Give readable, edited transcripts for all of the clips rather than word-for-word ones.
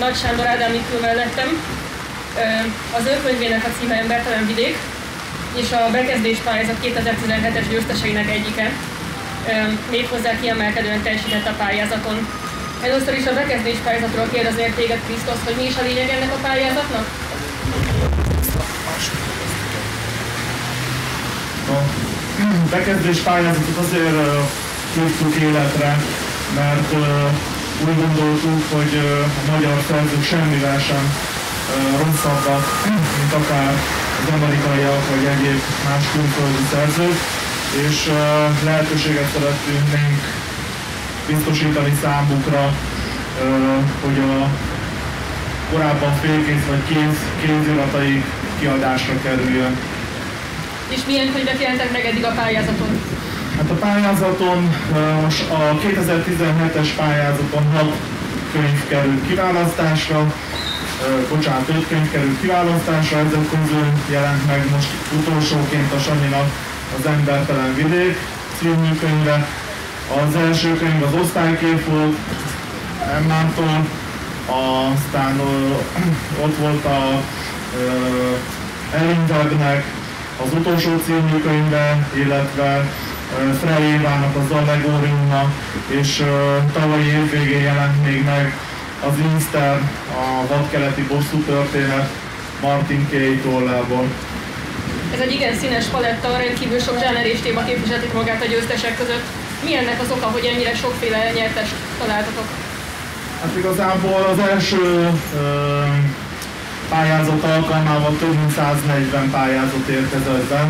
Nagy Sándor Ádám itt ül mellettem. Az ő könyvének a címe Embertelen vidék, és a bekezdés pályázat 2017-es győzteseinek egyike. Méghozzá kiemelkedően teljesített a pályázaton. Először is a bekezdés pályázatról kérdeznék téged, Krisztus, hogy mi is a lényeg ennek a pályázatnak? A bekezdés pályázatot azért hívtuk életre, mert úgy gondoltuk, hogy a magyar szerzők semmivel sem rosszabbak, mint akár az amerikaiak vagy egyéb más külföldi szerzők, és lehetőséget szeretnénk biztosítani számukra, hogy a korábban félkész vagy kézirataik kiadásra kerüljön. És milyen könyvek jelentek meg eddig a pályázaton? Hát a pályázaton, a 2017-es pályázaton 6 könyv került kiválasztásra, 5 könyv került kiválasztásra, ezek közül jelent meg most utolsóként a Sanyinak az Embertelen vidék című könyve. Az első könyv az Osztálykép volt Emmától, aztán ott volt a Ellenbergnek az utolsó című könyve, illetve Frey Évának az Allegóriumnak, és tavalyi év végén jelent még meg az Inster, a vadkeleti bosszú történet Martin Kay tollából. Ez egy igen színes paletta, rendkívül sok zsáner és téma képviseltetik magát a győztesek között. Mi ennek az oka, hogy ennyire sokféle nyertest találtatok? Hát igazából az első pályázat alkalmával több mint 140 pályázat érkezett be.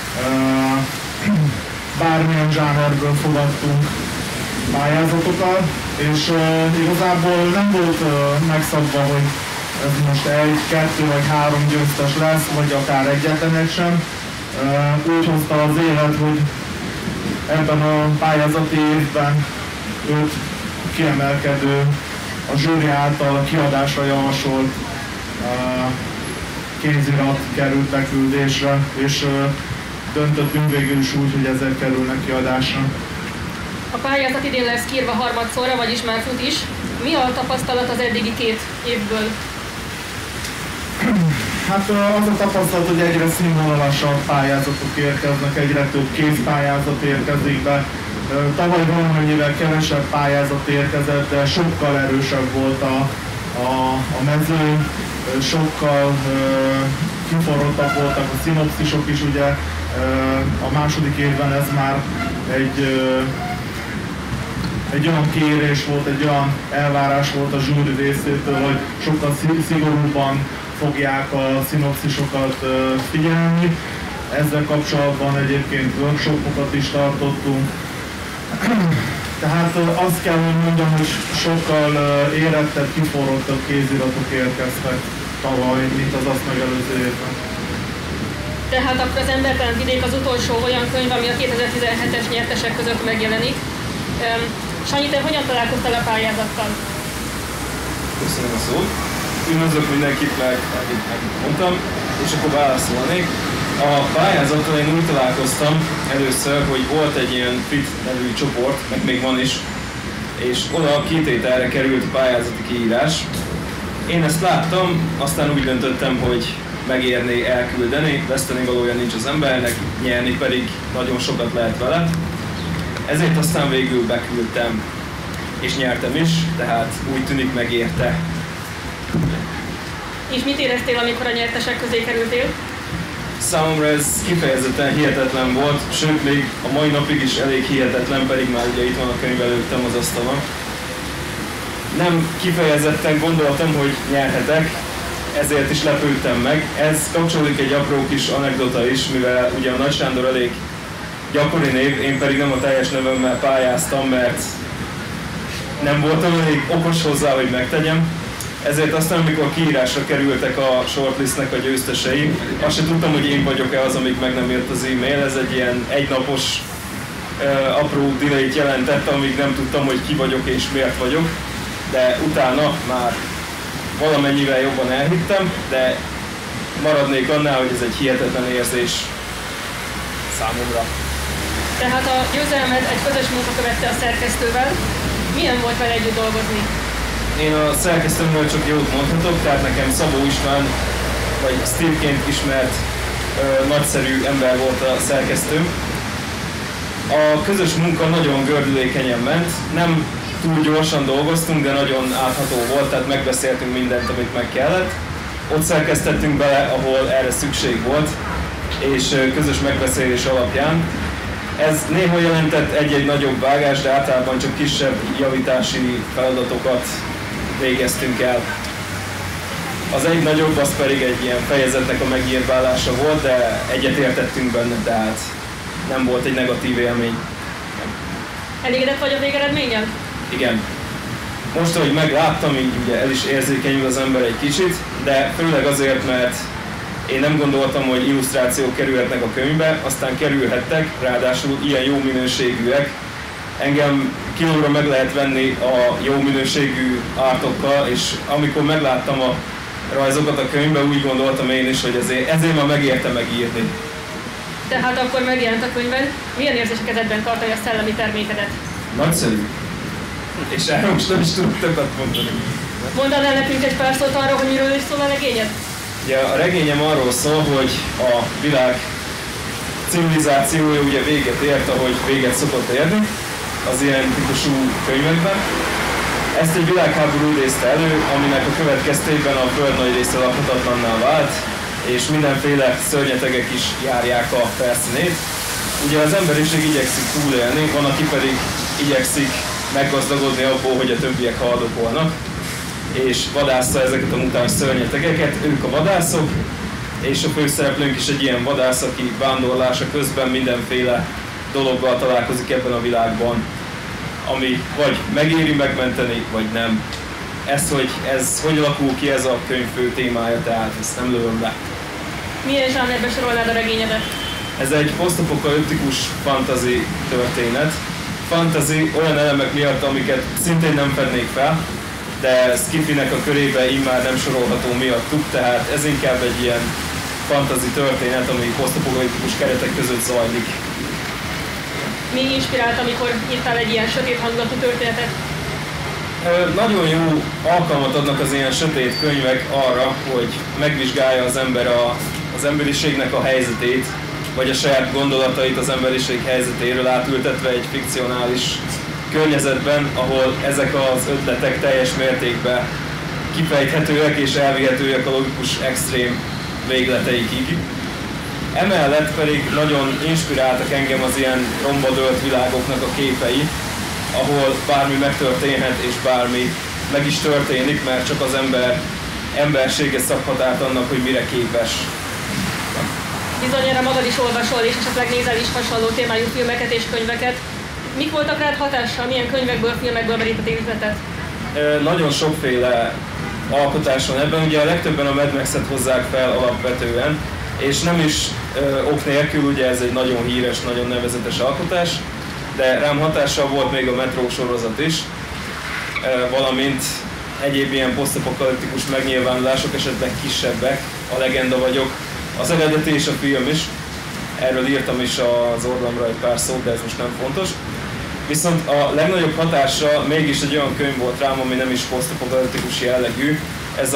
Bármilyen zsánerből fogadtunk pályázatokat, és igazából nem volt megszabva, hogy ez most 1, 2 vagy 3 győztes lesz, vagy akár egyetlen egy sem. Úgy hozta az élet, hogy ebben a pályázati évben 5 kiemelkedő, a zsűri által kiadásra javasolt kézirat került beküldésre, és döntöttünk végül is úgy, hogy ezek kerülnek kiadásra. A pályázat idén lesz kiírva harmadszorra, vagyis már fut is. Mi a tapasztalat az eddigi 2 évből? Hát az a tapasztalat, hogy egyre színvonalasabb pályázatok érkeznek, egyre több kézpályázat érkezik be. Tavaly valamennyivel kevesebb pályázat érkezett, de sokkal erősebb volt a mező, sokkal kiforrottabb voltak a szinopszisok is, ugye a második évben ez már egy olyan kérés volt, egy olyan elvárás volt a zsúri részétől, hogy sokkal szigorúbban fogják a szinopszisokat figyelni. Ezzel kapcsolatban egyébként workshopokat is tartottunk. Tehát azt kell, hogy mondjam, hogy sokkal érettebb, kiforrottabb kéziratok érkeztek tavaly, mint az azt megelőző évben. Tehát akkor az Embertelen vidék az utolsó olyan könyv, ami a 2017-es nyertesek között megjelenik. Sanyi, te hogyan találkoztál a pályázattal? Köszönöm a szót. Üdvözlök mindenkit, akit mondtam, és akkor válaszolnék. A pályázattal én úgy találkoztam először, hogy volt egy ilyen FIT nevű csoport, meg még van is, és oda 2 ételre került a pályázati kiírás. Én ezt láttam, aztán úgy döntöttem, hogy megérné elküldeni, veszteni valójában nincs az embernek, nyerni pedig nagyon sokat lehet vele. Ezért aztán végül beküldtem, és nyertem is, tehát úgy tűnik megérte. És mit éreztél, amikor a nyertesek közé kerültél? Számomra ez kifejezetten hihetetlen volt, sőt még a mai napig is elég hihetetlen, pedig már ugye itt van a könyv előttem az asztalon. Nem kifejezetten gondoltam, hogy nyerhetek, ezért is lepődtem meg. Ez kapcsolódik egy apró kis anekdota is, mivel ugye a Nagy Sándor elég gyakori név, én pedig nem a teljes nevemmel pályáztam, mert nem voltam elég okos hozzá, hogy megtegyem. Ezért aztán, amikor kiírásra kerültek a shortlistnek a győztesei, azt sem tudtam, hogy én vagyok-e az, amíg meg nem jött az e-mail. Ez egy ilyen egynapos apró delay-t jelentett, amíg nem tudtam, hogy ki vagyok és miért vagyok. De utána már valamennyivel jobban elhittem, de maradnék annál, hogy ez egy hihetetlen érzés számomra. Tehát a győzelmet egy közös munka követte a szerkesztővel. Milyen volt vele együtt dolgozni? én a szerkesztőmről csak jót mondhatok, tehát nekem Szabó István, vagy Steve-ként ismert nagyszerű ember volt a szerkesztőm. A közös munka nagyon gördülékenyen ment, nem túl gyorsan dolgoztunk, de nagyon átható volt, tehát megbeszéltünk mindent, amit meg kellett. Ott szerkesztettünk bele, ahol erre szükség volt, és közös megbeszélés alapján. Ez néha jelentett egy-egy nagyobb vágás, de általában csak kisebb javítási feladatokat végeztünk el. Az egy nagyobb, az pedig egy ilyen fejezetnek a megírválása volt, de egyetértettünk benne, tehát nem volt egy negatív élmény. Elégedett vagy a végeredménnyel? Igen. Most, ahogy megláttam, így ugye el is érzékenyül az ember egy kicsit, de főleg azért, mert én nem gondoltam, hogy illusztrációk kerülhetnek a könyvbe, aztán kerülhettek, ráadásul ilyen jó minőségűek. Engem kilóra meg lehet venni a jó minőségű artokkal, és amikor megláttam a rajzokat a könyvbe, úgy gondoltam én is, hogy ezért már megérte megírni. Tehát akkor megjelent a könyvben. Milyen érzés a kezedben tartani a szellemi termékedet? Nagyszerű. És erről most nem is tudok többet mondani. Mondd el nekünk egy pár szót arról, hogy miről is szól a regényed? Ja, a regényem arról szól, hogy a világ civilizációja ugye véget ért, ahogy véget szokott érni, az ilyen típusú könyvekben. Ezt egy világháború idézte elő, aminek a következtében a föld nagy része lakhatatlanná vált, és mindenféle szörnyetegek is járják a felszínét. Ugye az emberiség igyekszik túlélni, van, aki pedig igyekszik meggazdagodni abból, hogy a többiek haldokolnak, és vadásza ezeket a mutáns szörnyetegeket, ők a vadászok, és a főszereplőnk is egy ilyen vadász, aki vándorlása közben mindenféle dologgal találkozik ebben a világban, ami vagy megéri megmenteni, vagy nem. Ez hogy alakul ki, ez a könyv fő témája, tehát ezt nem lövöm le. Milyen zsánerbe sorolnád a regényedet? Ez egy posztapokaliptikus fantasy történet. Fantasy olyan elemek miatt, amiket szintén nem fednék fel, de Skiffy-nek a körébe immár nem sorolható miattuk, tehát ez inkább egy ilyen fantasy történet, ami posztapokaliptikus keretek között zajlik. Mi inspirált, amikor írtál egy ilyen sötét hangulatú történetet? Nagyon jó alkalmat adnak az ilyen sötét könyvek arra, hogy megvizsgálja az ember az emberiségnek a helyzetét, vagy a saját gondolatait az emberiség helyzetéről átültetve egy fikcionális környezetben, ahol ezek az ötletek teljes mértékben kifejthetőek és elvihetőek a logikus extrém végleteikig. Emellett pedig nagyon inspiráltak engem az ilyen romba dölt világoknak a képei, ahol bármi megtörténhet és bármi meg is történik, mert csak az embersége szabhat át annak, hogy mire képes. Bizonyára magad is olvasol, és esetleg nézel is hasonló témájú filmeket és könyveket. Mik voltak rád hatással? Milyen könyvekből, filmekből merítették üzletet? Nagyon sokféle alkotás van ebben, ugye a legtöbben a Mad Max-et hozzák fel alapvetően, és nem is ok nélkül, ugye ez egy nagyon híres, nagyon nevezetes alkotás, de rám hatással volt még a Metro sorozat is, valamint egyéb ilyen posztapokaliptikus megnyilvánulások, esetleg kisebbek, a Legenda vagyok, az eredeti és a film is, erről írtam is az orlamra egy pár szót, de ez most nem fontos. Viszont a legnagyobb hatása mégis egy olyan könyv volt rám, ami nem is posztapokaliptikus jellegű. Ez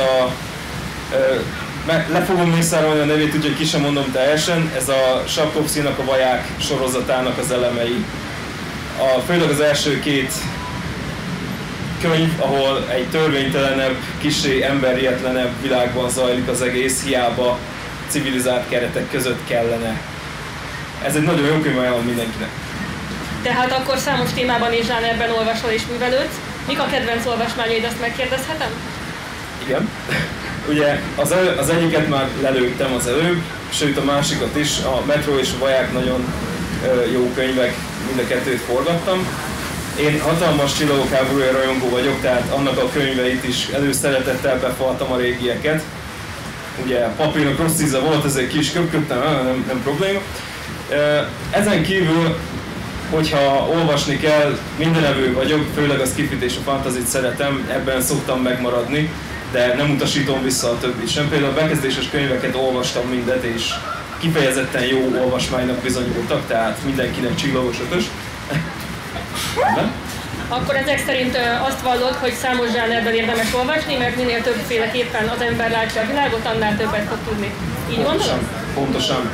le fogom mészárolni a nevét, úgyhogy ki sem mondom teljesen, ez a Sapkowski-nak a Vaják sorozatának az elemei. Főleg az első két könyv, ahol egy törvénytelenebb, kissé emberietlenebb világban zajlik az egész, hiába civilizált keretek között kellene. Ez egy nagyon jó könyv, ajánlom mindenkinek. Tehát akkor számos témában és zsánerben olvasol és művelődsz. Mik a kedvenc olvasmányaid, azt megkérdezhetem? Igen. Ugye az egyiket már lelőttem az előbb, sőt a másikat is. A Metro és a Vaják nagyon jó könyvek, mind a kettőt forgattam. Én hatalmas Csillagok háborúja rajongó vagyok, tehát annak a könyveit is előszeretettel befaltam a régieket. Ugye papírnak rossz íze volt, ezért ki is köpködtem, nem probléma. Ezen kívül, hogyha olvasni kell, mindenevő vagyok, főleg a Skiffit és a fantasyt szeretem, ebben szoktam megmaradni, de nem utasítom vissza a többit sem. Például a bekezdéses könyveket olvastam mindet, és kifejezetten jó olvasmánynak bizonyultak, tehát mindenkinek csillagos ötös. akkor ezek szerint azt vallod, hogy számos zsánerben érdemes olvasni, mert minél többféleképpen az ember látja a világot, annál többet fog tudni. Így gondolod? Pontosan.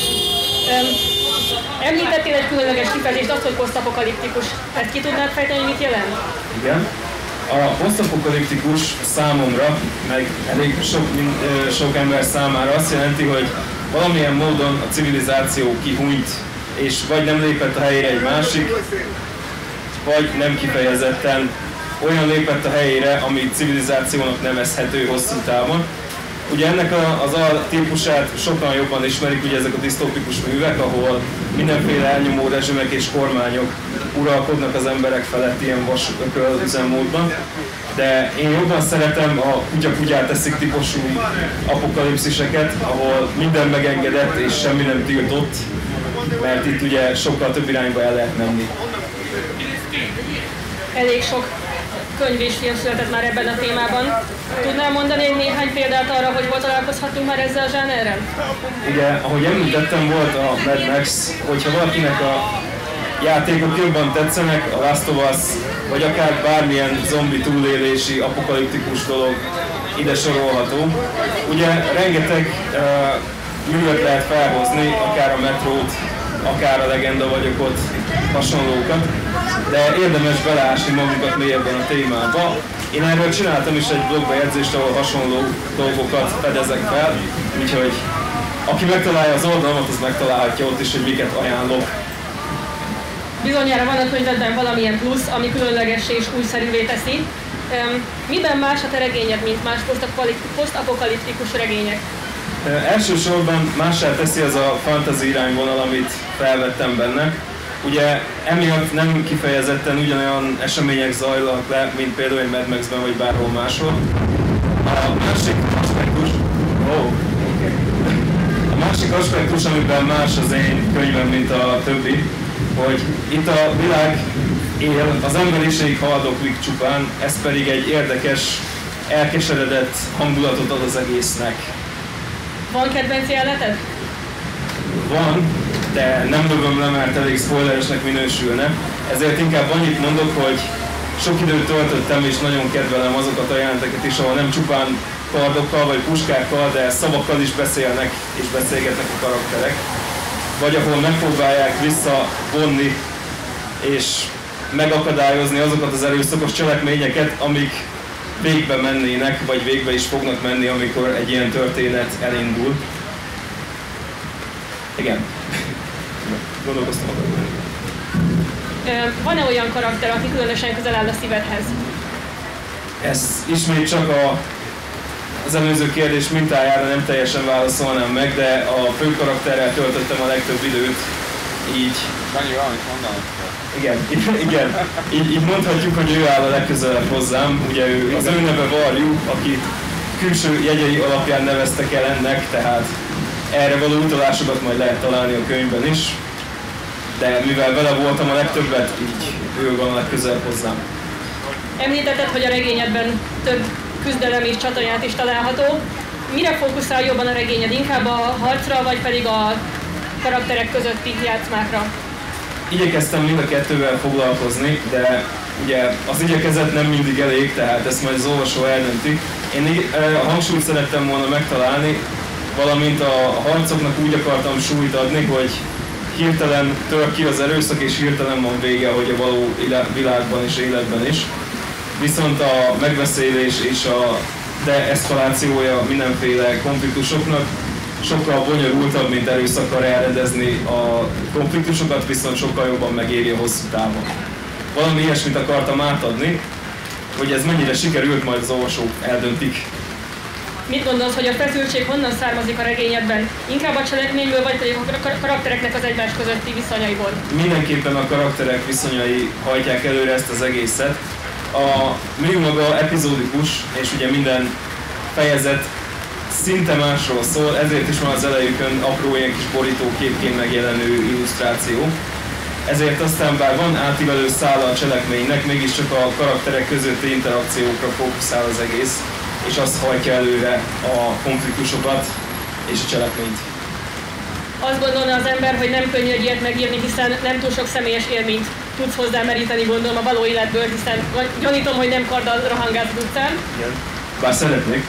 Említettél egy különleges kifejezést, azt, hogy posztapokaliptikus. Ezt ki tudnád fejteni, mit jelent? Igen. A posztapokaliptikus számomra, meg elég sok ember számára azt jelenti, hogy valamilyen módon a civilizáció kihúnyt, és vagy nem lépett a helyére egy másik, vagy nem kifejezetten olyan lépett a helyére, ami civilizációnak nevezhető hosszú távon. Ugye ennek az típusát sokan jobban ismerik, ugye ezek a disztópikus művek, ahol mindenféle elnyomó rezsimek és kormányok uralkodnak az emberek felett ilyen vasököl üzemmódban. De én jobban szeretem a kutya-kutyát eszik típusú apokalipsziseket, ahol minden megengedett és semmi nem tiltott, mert itt ugye sokkal több irányba el lehet menni. Elég sok könyv és film született már ebben a témában. Tudnál mondani egy néhány példát arra, hogy hol találkozhatunk már ezzel a zsánerrel? Ugye, ahogy említettem, volt a Mad Max, hogyha valakinek a játékok jobban tetszenek, a Last of Us, vagy akár bármilyen zombi túlélési, apokaliptikus dolog ide sorolható. Ugye rengeteg művet lehet felhozni, akár a Metrót, akár a Legenda vagyokot, hasonlókat, de érdemes beleásni magunkat mélyebben a témába. Én erről csináltam is egy blogbejegyzést, ahol hasonló dolgokat fedezek fel, úgyhogy aki megtalálja az oldalamat, az megtalálhatja ott is, hogy miket ajánlok. Bizonyára van a könyvedben valamilyen plusz, ami különleges és újszerűvé teszi. Miben más a te regényed, mint más posztapokaliptikus regények? Elsősorban mássá teszi az a fantasy irányvonal, amit felvettem benne. Ugye emiatt nem kifejezetten ugyanolyan események zajlanak le, mint például egy Mad Max-ben vagy bárhol máshol. A másik aspektus, amiben más az én könyvem, mint a többi, hogy itt a világ él, az emberiség haldoklik csupán, ez pedig egy érdekes, elkeseredett hangulatot ad az egésznek. Van kedvenc jeleneted? Van, de nem lövöm le, mert elég spoileresnek minősülne. Ezért inkább annyit mondok, hogy sok időt töltöttem és nagyon kedvelem azokat a jeleneteket is, ahol nem csupán kardokkal vagy puskákkal, de szavakkal is beszélnek és beszélgetnek a karakterek. Vagy ahol megpróbálják visszavonni és megakadályozni azokat az erőszakos cselekményeket, amik végbe mennének, vagy végbe is fognak menni, amikor egy ilyen történet elindul. Igen. Gondolkoztam akkor. Van-e olyan karakter, aki különösen közel áll a szívedhez? Ez ismét csak az előző kérdés mintájára nem teljesen válaszolnám meg, de a fő karakterrel töltöttem a legtöbb időt, így... Annyi valamit mondanak? Igen. Így mondhatjuk, hogy ő áll a legközelebb hozzám. Ugye az ő neve Varjú, akit külső jegyei alapján neveztek el ennek, tehát erre való utalásokat majd lehet találni a könyvben is. De mivel vele voltam a legtöbbet, így ő van a legközelebb hozzám. Említetted, hogy a regényedben több küzdelem és csatornát is található. Mire fókuszál jobban a regényed? Inkább a harcra, vagy pedig a karakterek közötti játszmákra? Igyekeztem mind a kettővel foglalkozni, de ugye az igyekezet nem mindig elég, tehát ezt majd az olvasó eldönti. Én a hangsúlyt szerettem volna megtalálni, valamint a harcoknak úgy akartam súlyt adni, hogy hirtelen tör ki az erőszak, és hirtelen van vége, hogy a való világban és életben is. Viszont a megbeszélés és a deeszkalációja mindenféle konfliktusoknak sokkal bonyolultabb, mint erőszakkal elrendezni a konfliktusokat, viszont sokkal jobban megéri a hosszú távon. Valami ilyesmit akartam átadni, hogy ez mennyire sikerült, majd az olvasók eldöntik. Mit gondolsz, hogy a feszültség honnan származik a regényedben? Inkább a cselekményből, vagy pedig a karaktereknek az egymás közötti viszonyaiból? Mindenképpen a karakterek viszonyai hajtják előre ezt az egészet. A mű maga epizódikus, és ugye minden fejezet szinte másról szól, ezért is van az elejükön apró ilyen kis borítóképként megjelenő illusztráció. Ezért aztán bár van átívelő szála a cselekménynek, mégiscsak a karakterek közötti interakciókra fókuszál az egész, és azt hajtja előre a konfliktusokat és a cselekményt. Azt gondolna az ember, hogy nem könnyű egy ilyet megírni, hiszen nem túl sok személyes élményt tudsz hozzá meríteni, gondolom, a való életből, hiszen gyanítom, hogy nem karddal rohangálsz az utcán. Igen. Bár szeretnék.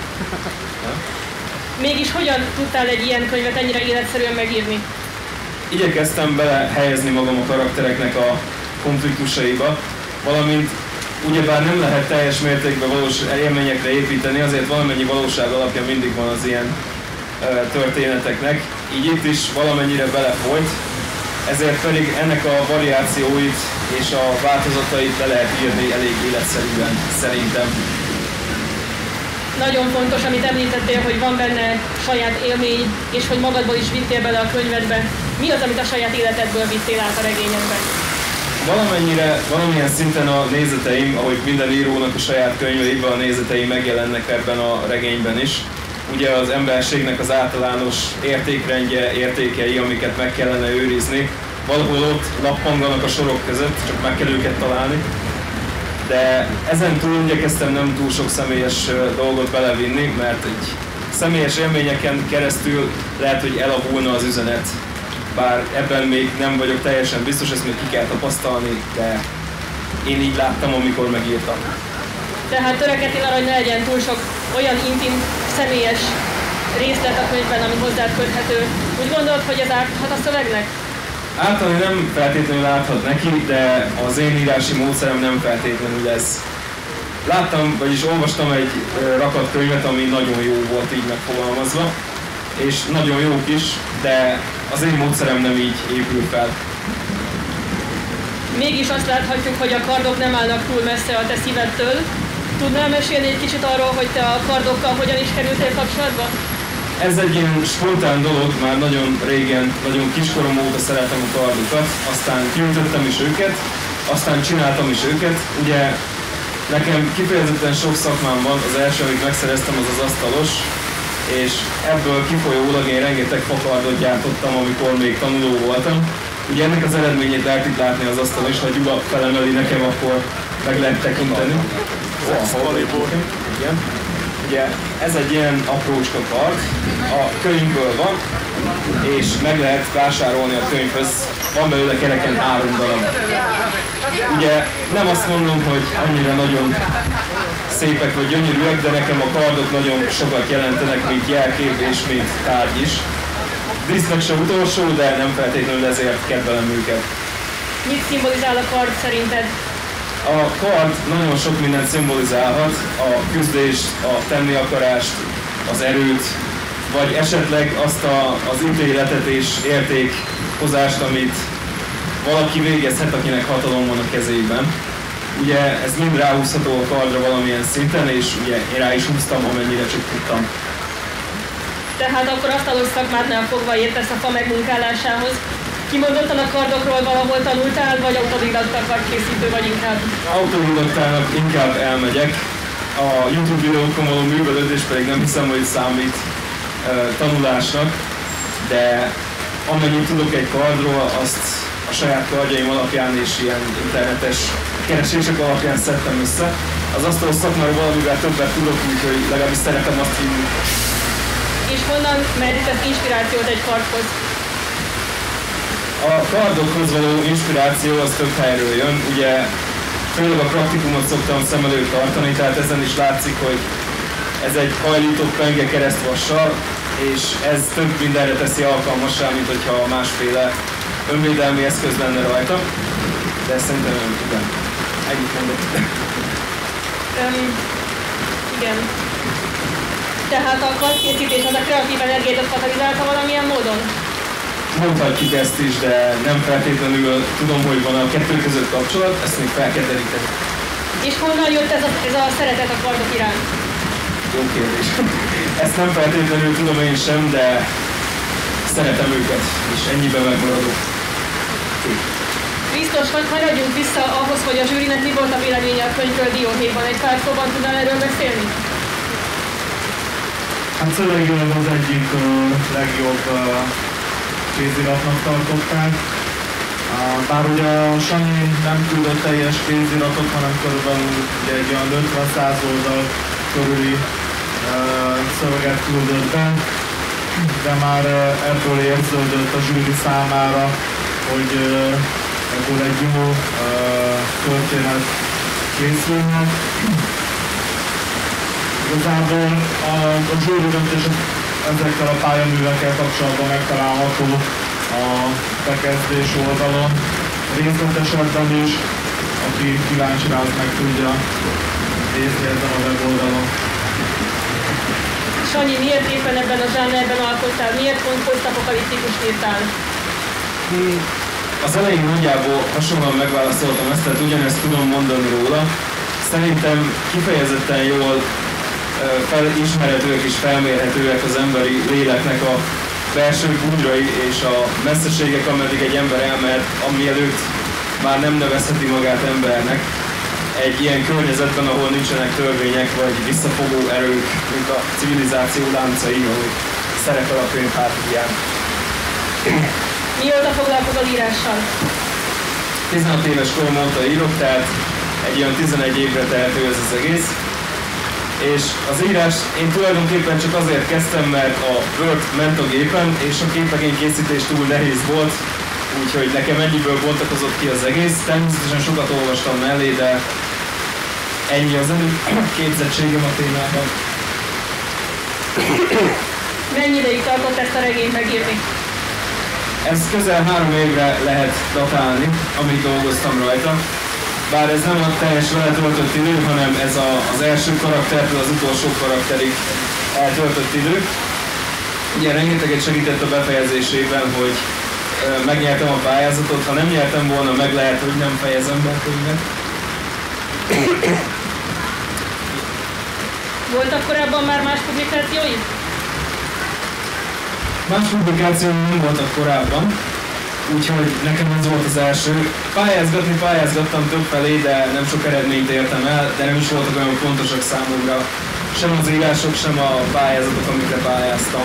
Mégis hogyan tudtál egy ilyen könyvet ennyire életszerűen megírni? Igyekeztem belehelyezni magam a karaktereknek a konfliktusaiba, valamint ugyebár nem lehet teljes mértékben valós élményekre építeni, azért valamennyi valóság alapja mindig van az ilyen történeteknek. Így itt is valamennyire belefolyt, ezért pedig ennek a variációit és a változatait le lehet írni elég életszerűen, szerintem. Nagyon fontos, amit említettél, hogy van benne saját élmény, és hogy magadból is vittél bele a könyvedbe. Mi az, amit a saját életedből vittél át a regényedbe? Valamennyire, valamilyen szinten a nézeteim, ahogy minden írónak a saját könyveiben, a nézetei megjelennek ebben a regényben is. Ugye az emberségnek az általános értékrendje, értékei, amiket meg kellene őrizni, valahol ott lappanganak a sorok között, csak meg kell őket találni. De ezen túl igyekeztem nem túl sok személyes dolgot belevinni, mert egy személyes élményeken keresztül lehet, hogy elavulna az üzenet. Bár ebben még nem vagyok teljesen biztos, ezt még ki kell tapasztalni, de én így láttam, amikor megírtam. Tehát törekedtél arra, hogy ne legyen túl sok olyan intim, személyes részlet a könyvben, ami hozzád köthető. Úgy gondolod, hogy ez árthat a szövegnek? Általában nem feltétlenül áthat neki, de az én írási módszerem nem feltétlenül ez. Láttam, vagyis olvastam egy rakat könyvet, ami nagyon jó volt így megfogalmazva, és nagyon jók is, de az én módszerem nem így épül fel. Mégis azt láthatjuk, hogy a kardok nem állnak túl messze a te szívedtől. Tudnál mesélni egy kicsit arról, hogy te a kardokkal hogyan is kerültél kapcsolatba? Ez egy ilyen spontán dolog, már nagyon régen, nagyon kiskorom óta szeretem a kardokat, aztán kiütöttem is őket, aztán csináltam is őket. Ugye nekem kifejezetten sok szakmám van, az első, amit megszereztem, az az asztalos, és ebből kifolyólag én rengeteg fakardot gyártottam, amikor még tanuló voltam. Ugye ennek az eredményét lehet itt látni az asztalon is, ha Gyula felemeli nekem, akkor meg lehet tekinteni. Igen. Ugye ez egy ilyen aprócska kard, a könyvből van, és meg lehet vásárolni a könyvhöz, van belőle kereken 3 darab. Ugye nem azt mondom, hogy annyira nagyon szépek vagy gyönyörűek, de nekem a kardok nagyon sokat jelentenek, mint jelkép és mint tárgy is. Dísznek se utolsó, de nem feltétlenül ezért kedvelem őket. Mit szimbolizál a kard szerinted? A kard nagyon sok mindent szimbolizálhat, a küzdést, a tenni akarást, az erőt, vagy esetleg azt az ítéletet és értékhozást, amit valaki végezhet, akinek hatalom van a kezében. Ugye ez mind ráhúzható a kardra valamilyen szinten, és ugye én rá is húztam, amennyire csak tudtam. Tehát akkor asztalos szakmátnál fogva értesz a fa megmunkálásához. Kimondottan a kardokról valahol tanultál, vagy autodidakta kardkészítő vagy inkább? Autodidaktának inkább elmegyek. A YouTube videókon való művelődés pedig nem hiszem, hogy számít tanulásnak, de amennyit tudok egy kardról, azt a saját kardjaim alapján és ilyen internetes keresések alapján szedtem össze. Az asztalos szakmáról valamivel többet tudok, úgyhogy legalábbis szeretem azt hinni. És honnan merített inspirációt egy kardhoz? A kardokhoz való inspiráció az több helyről jön. Ugye főleg a praktikumot szoktam szem előtt tartani, tehát ezen is látszik, hogy ez egy hajlított penge keresztvassal, és ez több mindenre teszi alkalmassá, mint hogyha másféle önvédelmi eszköz lenne rajta. De szerintem igen. Ennyit mondok. Igen. Tehát a kardkészítés az a kreatív energiát katalizálta valamilyen módon? Mondhatjuk ezt is, de nem feltétlenül tudom, hogy van a kettő között kapcsolat, ezt még fel kell deríteni. És honnan jött ez a szeretet a kardok iránt? Jó kérdés. Ezt nem feltétlenül tudom én sem, de szeretem őket, és ennyiben megmaradok. Biztos, hogy hagyjunk vissza ahhoz, hogy a zsűrinek mi volt a véleménye a könyvről Dióhéjban. Egy pár szóban tudnál erről beszélni? Hát szövegileg az egyik legjobb kéziratnak tartották. Bár ugye a Sanyi nem küldött teljes kéziratot, hanem körülbelül egy olyan 50-100 oldal körüli szöveget küldött be, de már ebből érződött a zsűri számára, hogy akkor egy jó történet készülnek. Igazából a zsűridöntés ezekkel a pályaművekkel kapcsolatban megtalálható a bekezdés oldalon részletesebben is, aki kíváncsi rá, az meg tudja nézni ezen a weboldalon. Sanyi, miért éppen ebben a zsánerben alkottál? Miért pont posztapokaliptikus írtál? Az elején nagyjából hasonlóan megválaszoltam ezt, tehát ugyanezt tudom mondani róla. Szerintem kifejezetten jól felismerhetőek és felmérhetőek az emberi léleknek a belső bújrai és a messzeségek, ameddig egy ember elmehet, amielőtt már nem nevezheti magát embernek. Egy ilyen környezetben, ahol nincsenek törvények vagy visszafogó erők, mint a civilizáció láncai, ahogy szerepel a könyv hátulján. Mióta foglalkozol írással? 16 éves korom óta írok, tehát egy olyan 11 évre tehető ez az egész. És az írás én tulajdonképpen csak azért kezdtem, mert a Word ment a gépen, és a képregénykészítés túl nehéz volt, úgyhogy nekem ennyiből bontakozott ki az egész. Természetesen sokat olvastam mellé, de ennyi az képzettségem a témában. Mennyi ideig tartott ezt a regényt megírni? Ez közel 3 évre lehet datálni, amíg dolgoztam rajta. Bár ez nem a teljes vele töltött idő, hanem ez az első karaktertől az utolsó karakterig eltöltött idő. Ugye rengeteget segített a befejezésében, hogy megnyertem a pályázatot. Ha nem nyertem volna, meg lehet, hogy nem fejezem be a könyvet. Voltak korábban már más publikációid? Más publikációim nem voltak korábban, úgyhogy nekem ez volt az első. Pályázgattam többfelé, de nem sok eredményt értem el, de nem is voltak olyan fontosak számomra. Sem az írások, sem a pályázatok, amikre pályáztam.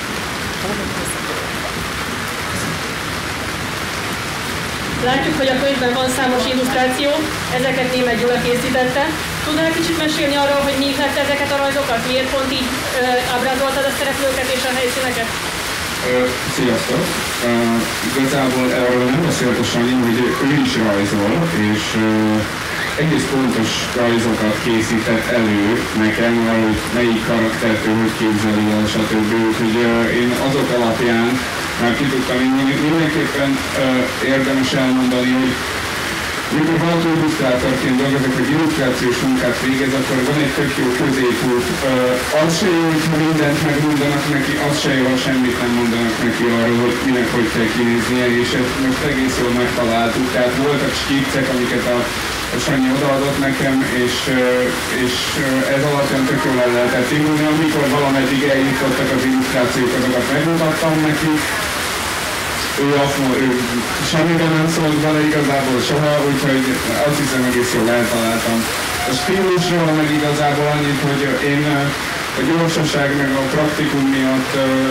Látjuk, hogy a könyvben van számos illusztráció, ezeket Németh Gyula készítette. Tudnál kicsit mesélni arról, hogy mi ihlette ezeket a rajzokat? Miért pont így ábrázoltad a szereplőket és a helyszíneket? Sziasztok! Igazából erről nem beszélt a Sanyi, hogy ő is rajzol, és egész pontos rajzokat készített elő nekem, hogy melyik karaktertől hogy képzeli el, stb. Úgyhogy én azok alapján már ki tudtam indulni. Mindenképpen érdemes elmondani, hogy mikor valaki illusztrátorként dolgozik, hogy illusztrációs munkát végez, akkor van egy tök jó középút. Az se jó, hogyha mindent megmondanak neki, az se jó, ha semmit nem mondanak neki arról, hogy minek hogy kell kinéznie, és ezt most egész jól megtaláltuk. Tehát voltak skicek, amiket a Sanyi odaadott nekem, és ez alapján tök jól el lehetett indulni. Amikor valameddig eljutottak az illusztrációk, azokat megmutattam neki. Ő semmiben nem szólt vele igazából soha, úgyhogy azt hiszem egész jól eltaláltam. A stílusról meg igazából annyit, hogy én a gyorsaság meg a praktikum miatt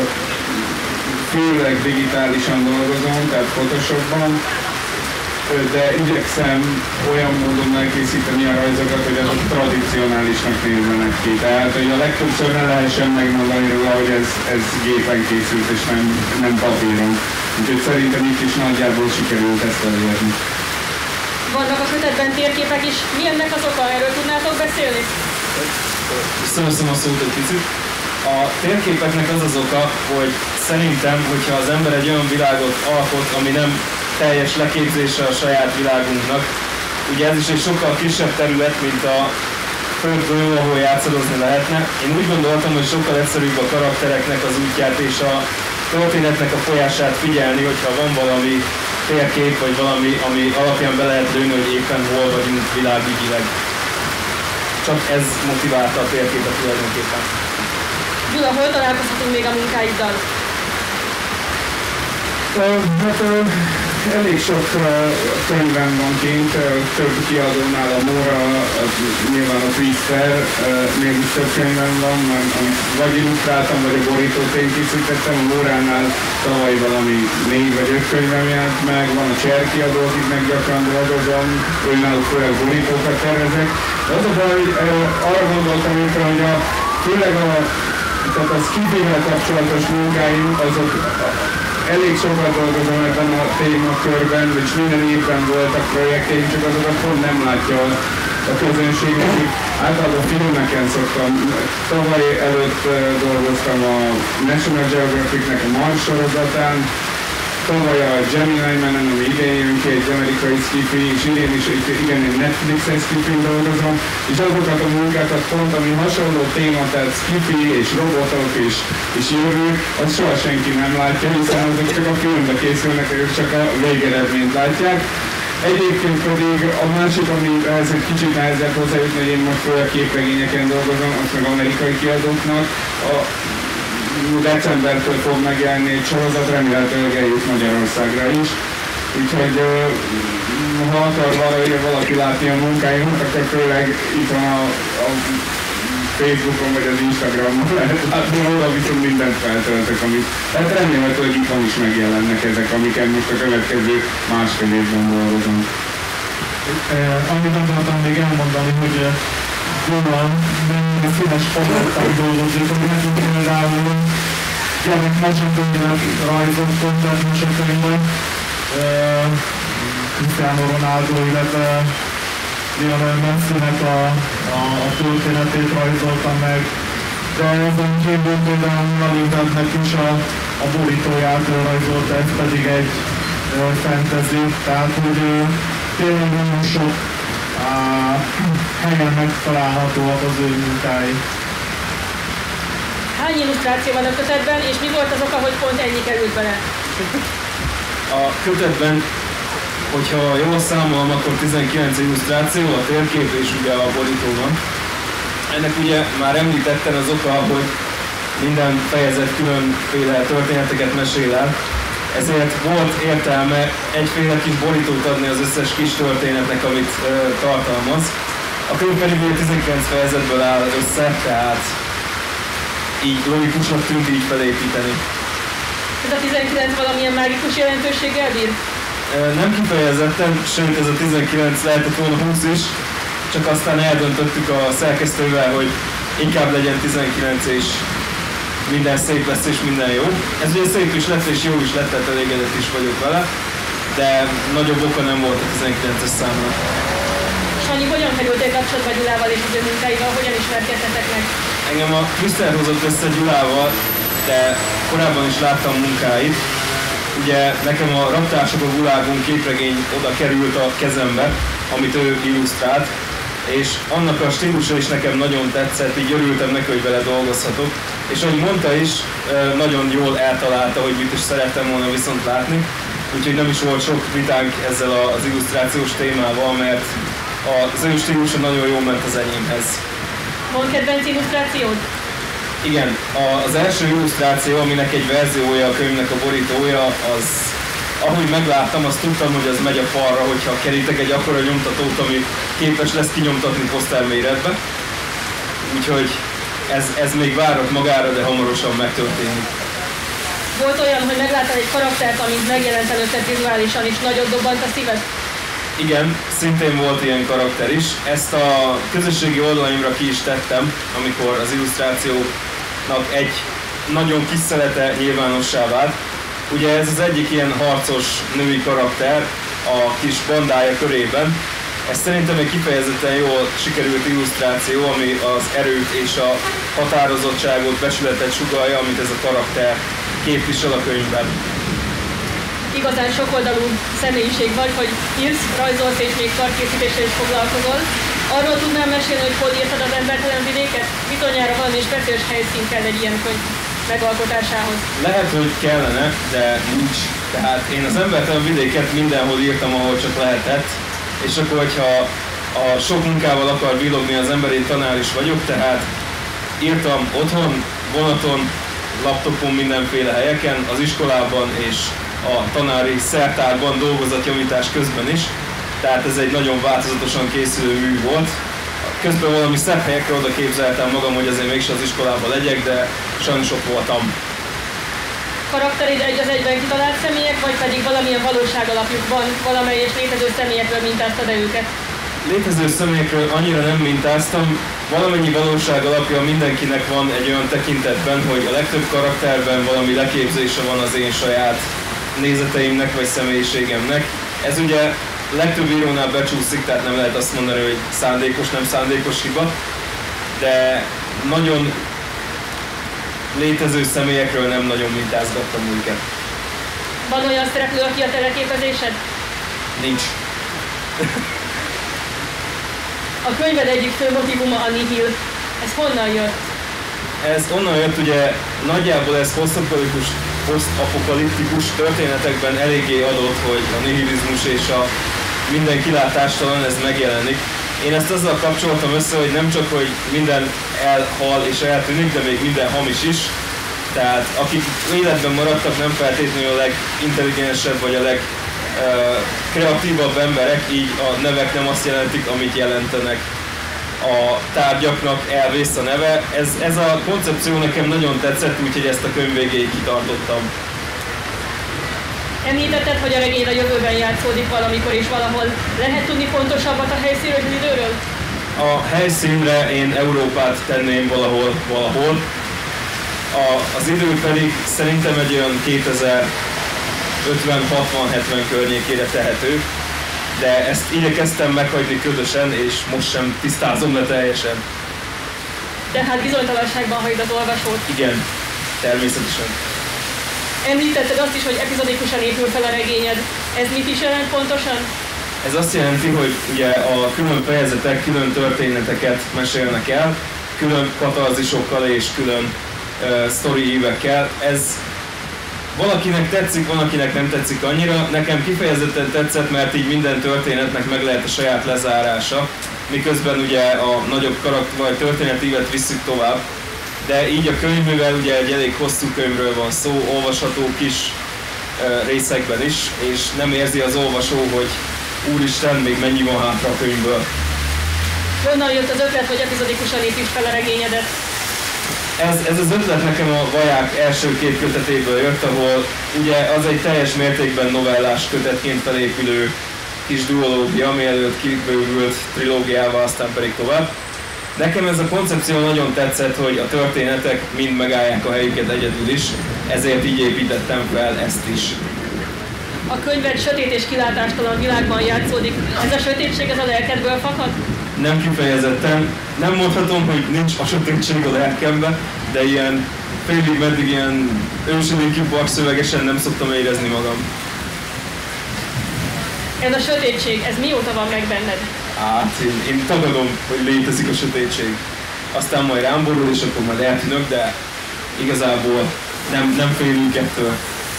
főleg digitálisan dolgozom, tehát Photoshopban, de igyekszem olyan módon elkészíteni a rajzokat, hogy azok tradicionálisnak nézzenek ki. Tehát, hogy a legtöbbször ne lehessen megmondani róla, hogy ez gépen készült és nem papíron. Úgyhogy szerintem itt is nagyjából sikerült ezt elérni. Vannak a kötetben térképek is. Mi ennek az oka? Erről tudnátok beszélni? Visszaveszem a szót egy picit. A térképeknek az az oka, hogy szerintem, hogyha az ember egy olyan világot alkot, ami nem teljes leképzése a saját világunknak, ugye ez is egy sokkal kisebb terület, mint a földgolyó, ahol játszadozni lehetne. Én úgy gondoltam, hogy sokkal egyszerűbb a karaktereknek az útját és a történetnek a folyását figyelni, hogyha van valami térkép, vagy valami, ami alapján be lehet lőni, hogy éppen hol vagyunk világügyileg. Csak ez motiválta a térképet tulajdonképpen. Gyula, hol találkozhatunk még a munkáiddal? Hát elég sok könyvem van kint, több kiadónál a Móra, nyilván a Twister, még több könyvem van, amit vagy illusztráltam, vagy a borítót én készítettem. A Móránál tavaly valami 4 vagy 5 könyvem jelent meg, van a Cser kiadó, akiknek gyakran dolgozom, őnál főleg borítókat tervezek. De az a baj, arra gondoltam éppen, hogy főleg a skifivel kapcsolatos munkáim, azok elég sokat dolgozom ebben a témakörben, és minden évben voltak projektjeim, csak azokat pont nem látja a közönség, akik általában filmeken szoktam. Tavaly előtt dolgoztam a National Geographic-nek a Mars sorozatán, tavaly a Gemini Man-en, ami idén jön ki, egy amerikai sci-fi, és idén is igen, egy Netflix-es sci-fi dolgozom, és azokat a munkákat pont, ami hasonló téma, tehát sci-fi és robotok és jövők, azt soha senki nem látja, hiszen azok csak a filmbe készülnek, ők csak a végeredményt látják. Egyébként pedig a másik, ami ehhez egy kicsit nehezebb hozzájutni, hogy én most a képregényeken dolgozom, azt meg amerikai kiadóknak. Decembertől fog megjelenni egy sorozat, remélhetőleg eljut Magyarországra is. Úgyhogy ha akar valaki látni a munkáimat, akkor főleg itt van a Facebookon vagy az Instagramon lehet látni, ahol viszont mindent feltöltök, amit... Tehát remélhetőleg itt van is megjelennek ezek, amiket most a következő másfél évben dolgozom. Amit akartam még elmondani, hogy jól mennyire színes fogalmattal dolgozik, ami nekünk például gyermek mesekönyvek, rajzok, kontent mesekönyvek, Cristiano Ronaldo, illetve Lionel Messi-nek a történetét rajzoltam meg, de ezen kívül például Nalintantnek is a borítóját rajzolta, ez pedig egy fantasy, tehát hogy tényleg nagyon sok helyen megtalálhatóak az ő munkái. Hány illusztráció van a kötetben, és mi volt az oka, hogy pont ennyi került bele? A kötetben, hogyha jól számolom, akkor 19 illusztráció, a térkép és ugye a borító van. Ennek ugye már említettem az oka, hogy minden fejezet különféle történeteket mesél el, ezért volt értelme egyféle kis borítót adni az összes kis történetnek, amit tartalmaz. A könyv pedig 19 fejezetből áll össze, tehát így logikusnak tűnt így felépíteni. Ez a 19 valamilyen mágikus jelentőséggel bír? Nem kifejezetten, sőt ez a 19 lehetett volna 20 is, csak aztán eldöntöttük a szerkesztővel, hogy inkább legyen 19 és minden szép lesz és minden jó. Ez ugye szép is lett és jó is lett, tehát elégedett is vagyok vele, de nagyobb oka nem volt a 19-es számnak. Sanyi, hogyan kerültél kapcsolatba Gyulával és az ő munkáival, hogyan ismerkedtetek meg? Engem a Krisztel hozott össze Gyulával, de korábban is láttam munkáit. Ugye nekem a Raptársak a Gulágon képregény oda került a kezembe, amit ő illusztrált, és annak a stílusa is nekem nagyon tetszett, így örültem neki, hogy vele dolgozhatok. És ahogy mondta is, nagyon jól eltalálta, hogy mit is szerettem volna viszont látni. Úgyhogy nem is volt sok vitánk ezzel az illusztrációs témával, mert az ő stílusa nagyon jól ment az enyémhez. Van kedvenc illusztrációd? Igen, az első illusztráció, aminek egy verziója a könyvnek a borítója, az ahogy megláttam, azt tudtam, hogy az megy a falra, hogyha kerítek egy akkora nyomtatót, ami képes lesz kinyomtatni poszterméretbe. Úgyhogy ez még várok magára, de hamarosan megtörténik. Volt olyan, hogy megláttál egy karaktert, amit megjelent előtted vizuálisan, és nagyot dobbant a szíved? Igen, szintén volt ilyen karakter is. Ezt a közösségi oldalaimra ki is tettem, amikor az illusztrációnak egy nagyon kis szelete nyilvánossá vált. Ugye ez az egyik ilyen harcos női karakter a kis bandája körében. Ez szerintem egy kifejezetten jól sikerült illusztráció, ami az erőt és a határozottságot, becsületet sugallja, amit ez a karakter képvisel a könyvben. Igazán sokoldalú személyiség vagy, hogy írsz, rajzolsz és még kartkészítéssel is foglalkozol. Arról tudnám mesélni, hogy hol írtad az Embertelen vidéket? Bizonyára valami speciális helyszín kell egy ilyen könyv megalkotásához. Lehet, hogy kellene, de nincs. Tehát én az Embertelen vidéket mindenhol írtam, ahol csak lehetett. És akkor, hogyha a sok munkával akar villogni az ember, én tanár is vagyok, tehát írtam otthon, vonaton, laptopon, mindenféle helyeken, az iskolában és a tanári szertárban dolgozatjavítás közben is. Tehát ez egy nagyon változatosan készülő mű volt. Közben valami szebb helyekre oda képzeltem magam, hogy azért mégse az iskolában legyek, de sajnos ott voltam. Karakterid egy az egyben kitalált személyek, vagy pedig valamilyen valóság alapjuk van, valamelyes létező személyekről mintáztad-e őket? Létező személyekről annyira nem mintáztam, valamennyi valóság alapja mindenkinek van egy olyan tekintetben, hogy a legtöbb karakterben valami leképzése van az én saját nézeteimnek vagy személyiségemnek. Ez ugye legtöbb írónál becsúszik, tehát nem lehet azt mondani, hogy szándékos, nem szándékos hiba, de nagyon létező személyekről nem nagyon mintázgattam őket. Van olyan szereplő, aki a te leképezésed? Nincs. A könyved egyik fő motivuma a nihil. Ez honnan jött? Ez onnan jött, ugye nagyjából ez posztapokaliptikus történetekben eléggé adott, hogy a nihilizmus és a minden kilátástalan ez megjelenik. Én ezt azzal kapcsoltam össze, hogy nem csak, hogy minden elhal és eltűnik, de még minden hamis is. Tehát akik életben maradtak, nem feltétlenül a legintelligensebb vagy a legkreatívabb emberek, így a nevek nem azt jelentik, amit jelentenek. A tárgyaknak elvész a neve. Ez a koncepció nekem nagyon tetszett, úgyhogy ezt a könyv végéig kitartottam. Említetted, hogy a regény a jövőben játszódik valamikor és valahol. Lehet tudni pontosabbat a helyszínről és az időről? A helyszínre én Európát tenném valahol. Az idő pedig szerintem egy olyan 2050-60-70 környékére tehető, de ezt igyekeztem meghagyni ködösen, és most sem tisztázom le teljesen. Tehát bizonytalanságban hagyod az olvasót? Igen, természetesen. Említetted azt is, hogy epizodikusan épül fel a regényed. Ez mit is jelent pontosan? Ez azt jelenti, hogy ugye a külön fejezetek külön történeteket mesélnek el, külön katarzisokkal és külön sztori évekkel. Ez valakinek tetszik, van akinek nem tetszik annyira. Nekem kifejezetten tetszett, mert így minden történetnek meg lehet a saját lezárása, miközben ugye a nagyobb karakter vagy történetívet visszük tovább. De így a könyv, mivel ugye egy elég hosszú könyvről van szó, olvasható kis részekben is, és nem érzi az olvasó, hogy úristen, még mennyi van hátra a könyvből. Honnan jött az ötlet, hogy epizodikusan építs fel a regényedet? Ez az ötlet nekem a Vaják első két kötetéből jött, ahol ugye az egy teljes mértékben novellás kötetként felépülő kis duológia, mielőtt kibővült trilógiával, aztán pedig tovább. Nekem ez a koncepció nagyon tetszett, hogy a történetek mind megállják a helyüket egyedül is, ezért így építettem fel ezt is. A könyved sötét és kilátástalan világban játszódik. Ez a sötétség ez a lelkedből fakad? Nem kifejezetten. Nem mondhatom, hogy nincs a sötétség a lelkemben, de ilyen félig meddig ilyen ősödékű szövegesen nem szoktam érezni magam. Ez a sötétség, ez mióta van meg benned? Hát én tagadom, hogy létezik a sötétség. Aztán majd rám borul, és akkor majd eltűnök, de igazából nem félünk ettől.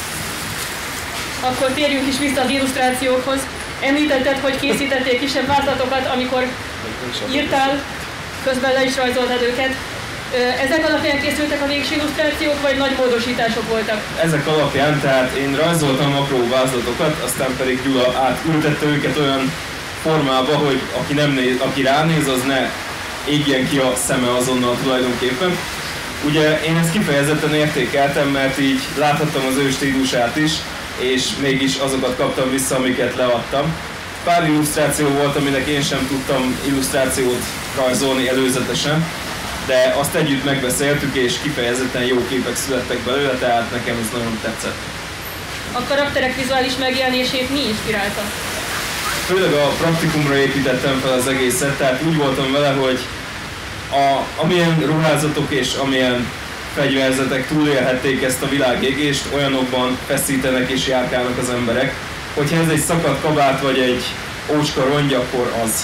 Akkor térjünk is vissza az illusztrációkhoz. Említetted, hogy készítettél kisebb vázlatokat, amikor írtál, közben le is rajzoltad őket. Ezek alapján készültek a végső illusztrációk, vagy nagy módosítások voltak? Ezek alapján, tehát én rajzoltam apró vázlatokat, aztán pedig Gyula átültette őket olyan formába, hogy aki ránéz, az ne égjen ki a szeme azonnal tulajdonképpen. Ugye én ezt kifejezetten értékeltem, mert így láthattam az ő stílusát is, és mégis azokat kaptam vissza, amiket leadtam. Pár illusztráció volt, aminek én sem tudtam illusztrációt rajzolni előzetesen, de azt együtt megbeszéltük, és kifejezetten jó képek születtek belőle, tehát nekem ez nagyon tetszett. A karakterek vizuális megjelenését mi inspirálta? Főleg a praktikumra építettem fel az egészet, tehát úgy voltam vele, hogy amilyen ruházatok és amilyen fegyverzetek túlélhették ezt a világégést, olyanokban feszítenek és járkálnak az emberek. Hogyha ez egy szakadt kabát vagy egy ócska rongy, akkor az.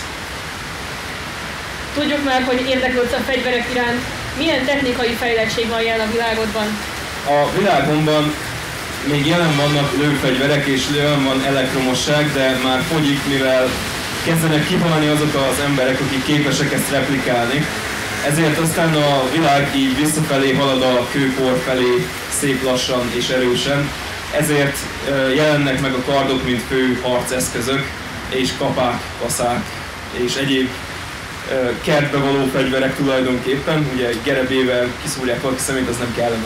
Tudjuk már, hogy érdeklődsz a fegyverek iránt. Milyen technikai fejlettség van jelen a világodban? A világomban még jelen vannak lőfegyverek és jelen van elektromosság, de már fogyik, mivel kezdenek kihalni azok az emberek, akik képesek ezt replikálni. Ezért aztán a világ így visszafelé halad a kőkor felé szép lassan és erősen. Ezért jelennek meg a kardok, mint fő harceszközök, és kapák, kaszák és egyéb kertbe való fegyverek tulajdonképpen. Ugye egy gerebével kiszúrják valaki szemét, az nem kellemes.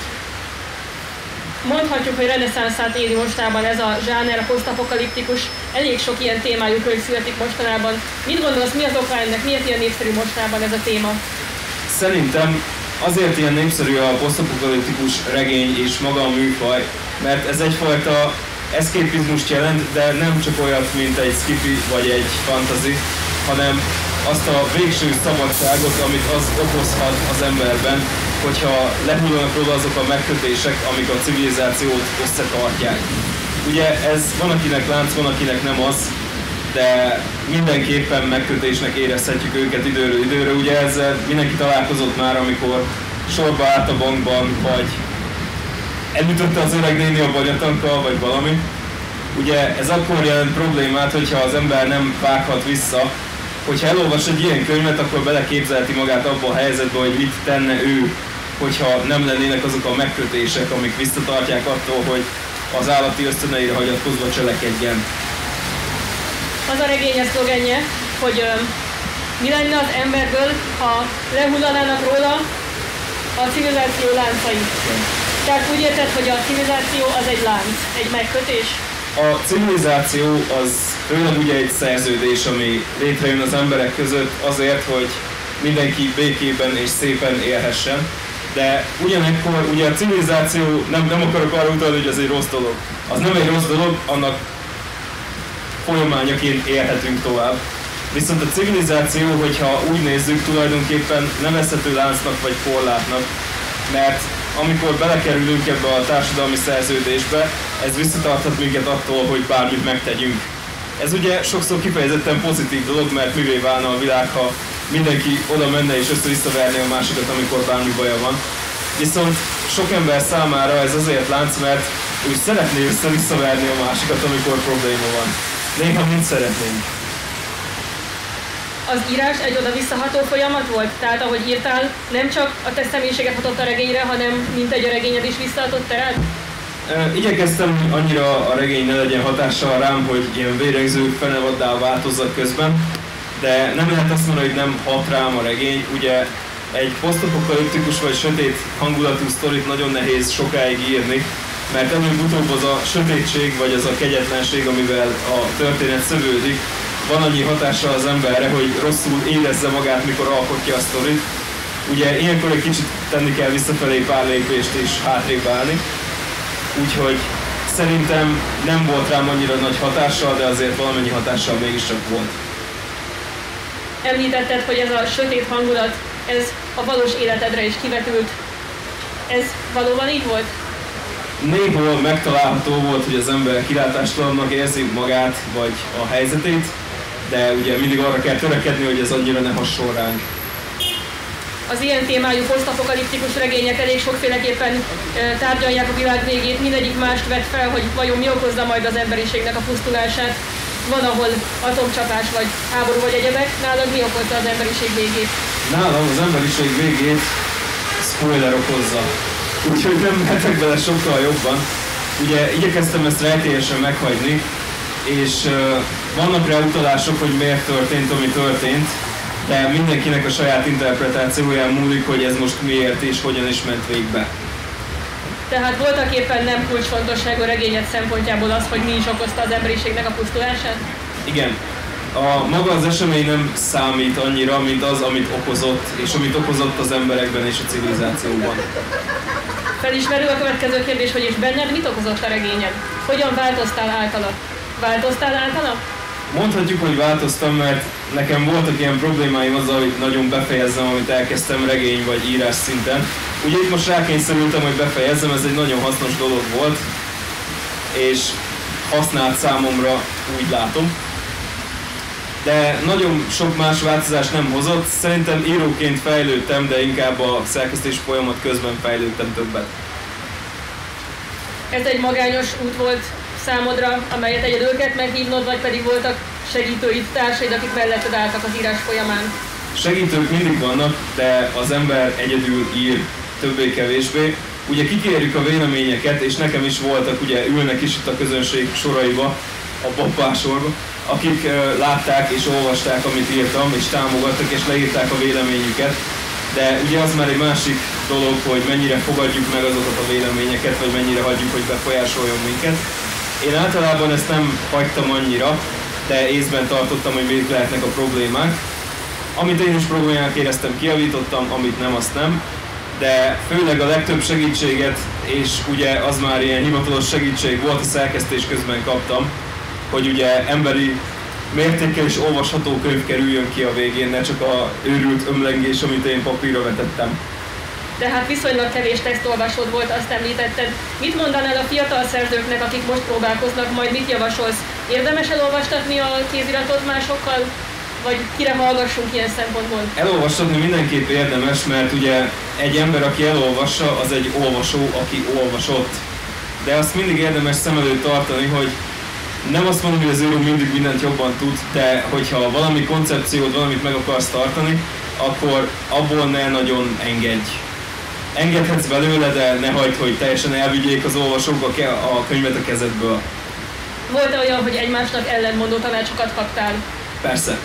Mondhatjuk, hogy reneszánszát éli mostában ez a zsáner, a posztapokaliptikus. elég sok ilyen témájú könyv születik mostanában. Mit gondolsz, mi az oka ennek? Miért ilyen népszerű mostanában ez a téma? Szerintem azért ilyen népszerű a posztapokaliptikus regény és maga a műfaj, mert ez egyfajta eszképizmust jelent, de nem csak olyat, mint egy sci-fi vagy egy fantasy, hanem azt a végső szabadságot, amit az okozhat az emberben, hogyha lehullanak róla azok a megkötések, amik a civilizációt összetartják. Ugye ez van akinek lánc, van akinek nem az, de mindenképpen megkötésnek érezhetjük őket időről időre. Ugye ezzel mindenki találkozott már, amikor sorba állt a bankban, vagy elütötte az öreg néni a banyatankkal, vagy valami. Ugye ez akkor jelent problémát, hogyha az ember nem vághat vissza. Hogyha elolvas egy ilyen könyvet, akkor beleképzelheti magát abba a helyzetbe, hogy mit tenne ő, hogyha nem lennének azok a megkötések, amik visszatartják attól, hogy az állati ösztöneire hagyatkozva cselekedjen. Az a regényes szlogenje, hogy mi lenne az emberből, ha lehullanának róla a civilizáció láncai. Tehát úgy érted, hogy a civilizáció az egy lánc, egy megkötés? A civilizáció az főleg ugye egy szerződés, ami létrejön az emberek között azért, hogy mindenki békében és szépen élhessen. De ugyanekkor ugye a civilizáció, nem akarok arra utalni, hogy ez egy rossz dolog. Az nem egy rossz dolog, annak folyamányaként élhetünk tovább. Viszont a civilizáció, hogyha úgy nézzük, tulajdonképpen nevezhető láncnak vagy korlátnak, mert amikor belekerülünk ebbe a társadalmi szerződésbe, ez visszatarthat minket attól, hogy bármit megtegyünk. Ez ugye sokszor kifejezetten pozitív dolog, mert mivé válna a világ, ha mindenki oda menne és össze-vissza verné a másikat, amikor bármi baja van. Viszont sok ember számára ez azért lánc, mert úgy szeretné össze-vissza verni a másikat, amikor probléma van. Néha mind szeretnénk. Az írás egy oda-visszaható folyamat volt? Tehát ahogy írtál, nem csak a te személyiséget hatott a regényre, hanem mint egy a regényed is visszahatott te rád? Igyekeztem, hogy annyira a regény ne legyen hatással rám, hogy ilyen vérengző fenevaddá változzak közben, de nem lehet azt mondani, hogy nem hat rám a regény. Ugye egy posztapokaliptikus vagy sötét hangulatú sztorit nagyon nehéz sokáig írni, mert előbb-utóbb az a sötétség vagy az a kegyetlenség, amivel a történet szövődik, van annyi hatással az emberre, hogy rosszul érezze magát, mikor alkotja a sztorit. Ugye ilyenkor egy kicsit tenni kell visszafelé pár lépést és hátrébb állni. Úgyhogy szerintem nem volt rám annyira nagy hatással, de azért valamennyi hatással mégiscsak volt. Említetted, hogy ez a sötét hangulat, ez a valós életedre is kivetült. Ez valóban így volt? Néhol megtalálható volt, hogy az ember kilátástalannak érzi magát vagy a helyzetét, de ugye mindig arra kell törekedni, hogy ez annyira ne hasson ránk. Az ilyen témájú posztapokaliptikus regények elég sokféleképpen tárgyalják a világ végét, mindegyik mást vet fel, hogy vajon mi okozza majd az emberiségnek a pusztulását. Van, ahol atomcsapás vagy háború vagy egyebek, nálad mi okozza az emberiség végét? Nálam az emberiség végét spoiler okozza. Úgyhogy nem mehetek bele sokkal jobban. Ugye igyekeztem ezt rejtélyesen meghagyni, és vannak rá utalások, hogy miért történt, ami történt, de mindenkinek a saját interpretációján múlik, hogy ez most miért és hogyan is ment végbe. Tehát voltak éppen nem kulcsfontosságú regényed szempontjából az, hogy mi is okozta az emberiségnek a pusztulását? Igen. Maga az esemény nem számít annyira, mint az, amit okozott, és amit okozott az emberekben és a civilizációban. Felismerül a következő kérdés, hogy és benned mit okozott a regényed? Hogyan változtál általa? Változtál általa? Mondhatjuk, hogy változtam, mert nekem voltak ilyen problémáim azzal, hogy nagyon befejezzem, amit elkezdtem regény vagy írás szinten. Ugye itt most rákényszerültem, hogy befejezzem, ez egy nagyon hasznos dolog volt, és használt számomra, úgy látom. De nagyon sok más változást nem hozott. Szerintem íróként fejlődtem, de inkább a szerkesztés folyamat közben fejlődtem többet. Ez egy magányos út volt számodra, amelyet egyedül kellett meghívnod, vagy pedig voltak segítőid, társaid, akik melletted álltak az írás folyamán? Segítők mindig vannak, de az ember egyedül ír többé-kevésbé. Ugye kikérjük a véleményeket, és nekem is voltak, ugye ülnek is itt a közönség soraiba, a babbásorba, akik látták és olvasták, amit írtam, és támogattak, és leírták a véleményüket. De ugye az már egy másik dolog, hogy mennyire fogadjuk meg azokat a véleményeket, vagy mennyire hagyjuk, hogy befolyásoljon minket. Én általában ezt nem hagytam annyira, de észben tartottam, hogy még lehetnek a problémák. Amit én is problémának éreztem, kijavítottam, amit nem, azt nem. De főleg a legtöbb segítséget, és ugye az már ilyen hivatalos segítség volt, a szerkesztés közben kaptam, hogy ugye emberi mértékkel is olvasható könyv kerüljön ki a végén, ne csak a őrült ömlengés, amit én papírra vetettem. De hát viszonylag kevés textolvasód volt, azt említetted. Mit mondanál a fiatal szerzőknek, akik most próbálkoznak, majd mit javasolsz? Érdemes elolvastatni a kéziratot másokkal? Vagy kire hallgassunk ilyen szempontból? Elolvastatni mindenképp érdemes, mert ugye egy ember, aki elolvassa, az egy olvasó, aki olvasott. De azt mindig érdemes szem előtt tartani, hogy nem azt mondom, hogy az író mindig mindent jobban tud, de hogyha valami koncepciót, valamit meg akarsz tartani, akkor abból ne nagyon engedj. Engedhetsz belőle, de ne hagyd, hogy teljesen elvigyék az olvasók a könyvet a kezedből. Volt-e olyan, hogy egymásnak ellentmondó tanácsokat kaptál? Persze.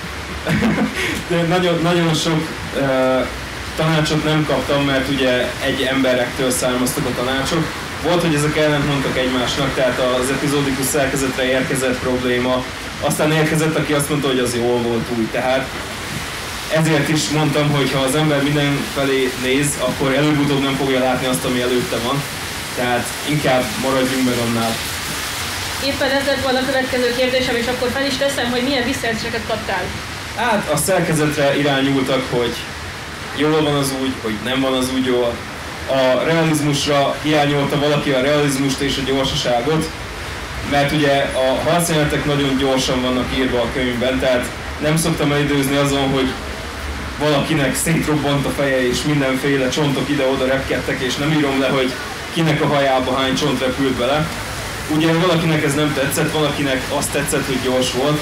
De nagyon sok tanácsot nem kaptam, mert ugye egy emberektől származtak a tanácsok. Volt, hogy ezek ellentmondtak egymásnak, tehát az epizódikus szerkezetre érkezett probléma. Aztán érkezett, aki azt mondta, hogy az jól volt úgy. Tehát ezért is mondtam, hogy ha az ember mindenfelé néz, akkor előbb-utóbb nem fogja látni azt, ami előtte van. Tehát inkább maradjunk meg annál. Éppen ez lett volna a következő kérdésem, és akkor fel is teszem, hogy milyen visszajelzéseket kaptál. Hát a szerkezetre irányultak, hogy jól van az úgy, hogy nem van az úgy jól. A realizmusra hiányolta valaki a realizmust és a gyorsaságot, mert ugye a harcjelenetek nagyon gyorsan vannak írva a könyvben, tehát nem szoktam elidőzni azon, hogy valakinek szétrobbant a feje és mindenféle csontok ide-oda repkedtek, és nem írom le, hogy kinek a hajába hány csont repült bele. Ugye valakinek ez nem tetszett, valakinek azt tetszett, hogy gyors volt,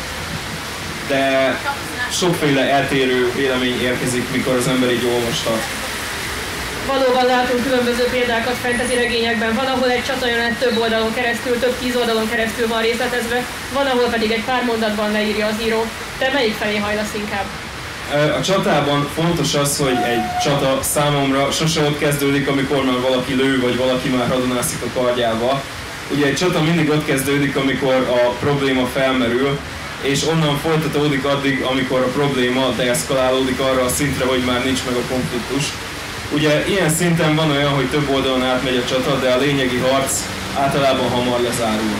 de sokféle eltérő vélemény érkezik, mikor az ember így olvastat. Valóban látunk különböző példákat fantasy regényekben, van, ahol egy csatajelenet több oldalon keresztül, több 10 oldalon keresztül van részletezve, van, ahol pedig egy pár mondatban leírja az író. Te melyik felé hajlasz inkább? A csatában fontos az, hogy egy csata számomra sose ott kezdődik, amikor már valaki lő, vagy valaki már hadonászik a kardjával. Ugye egy csata mindig ott kezdődik, amikor a probléma felmerül, és onnan folytatódik addig, amikor a probléma deeszkalálódik arra a szintre, hogy már nincs meg a konfliktus. Ugye ilyen szinten van olyan, hogy több oldalon átmegy a csata, de a lényegi harc általában hamar lezárul.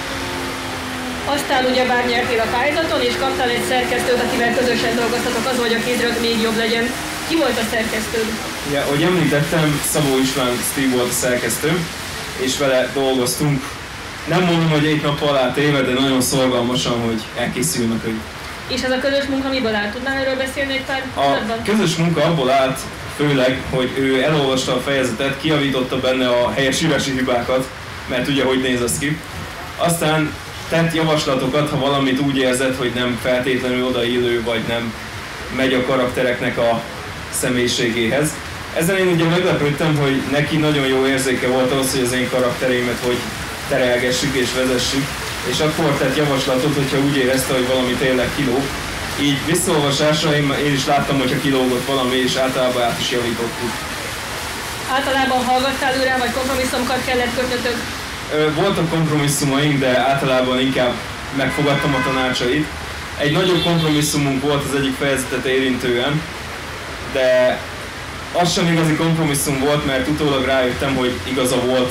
Aztán ugyebár nyertél a pályázaton, és kaptál egy szerkesztőt, akivel közösen dolgoztatok az, hogy a kézirat még jobb legyen. Ki volt a szerkesztőd? Ja, ahogy említettem, Szabó István Steve volt a szerkesztő, és vele dolgoztunk. Nem mondom, hogy 1 nappal átéve, de nagyon szorgalmasan, hogy elkészüljön a könyv. És ez a közös munka miből állt? Tudnál erről beszélni egy pár mondatban? A közös munka abból állt, főleg, hogy ő elolvasta a fejezetet, kijavította benne a helyesírási hibákat, mert ugye hogy néz az ki. Aztán tett javaslatokat, ha valamit úgy érzett, hogy nem feltétlenül odaillő, vagy nem megy a karaktereknek a személyiségéhez. Ezen én ugye meglepődtem, hogy neki nagyon jó érzéke volt ahhoz, hogy az én karakterémet hogy terelgessük és vezessük, és akkor tett javaslatot, hogyha úgy érezte, hogy valami tényleg kilóg. Így visszaolvasásra én is láttam, hogyha kilógott valami, és általában át is javítottuk. Általában hallgattál őre, vagy kompromisszumokat kellett kötnötök? Voltak kompromisszumaink, de általában inkább megfogadtam a tanácsait. Egy nagyobb kompromisszumunk volt az egyik fejezetet érintően, de az sem igazi kompromisszum volt, mert utólag rájöttem, hogy igaza volt.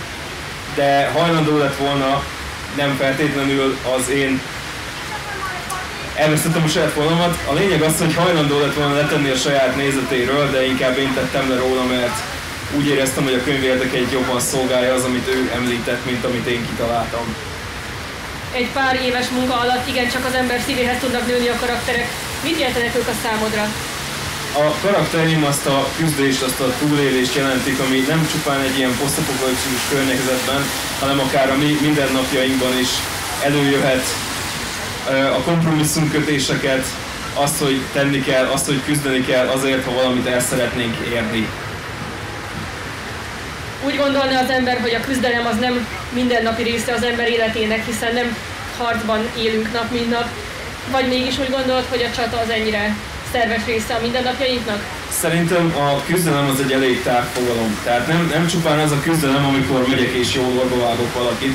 De hajlandó lett volna, nem feltétlenül az én elvesztettem a saját fonalat. A lényeg az, hogy hajlandó lett volna letenni a saját nézetéről, de inkább én tettem le róla, mert úgy éreztem, hogy a könyv érdekeit jobban szolgálja az, amit ő említett, mint amit én kitaláltam. Egy pár éves munka alatt igencsak az ember szívéhez tudnak nőni a karakterek. Mit jelentenek ők a számodra? A karaktereim azt a küzdést, azt a túlélést jelentik, ami nem csupán egy ilyen posztapokalipszis környezetben, hanem akár a mi mindennapjainkban is előjöhet. A kompromisszumkötéseket, azt, hogy tenni kell, azt, hogy küzdeni kell azért, ha valamit el szeretnénk érni. Úgy gondolna az ember, hogy a küzdelem az nem mindennapi része az ember életének, hiszen nem harcban élünk nap mint nap, vagy mégis úgy gondolod, hogy a csata az ennyire szerves része a mindennapjainknak? Szerintem a küzdelem az egy elég tág fogalom. Tehát nem csupán az a küzdelem, amikor megyek és jól orba vágok valakit,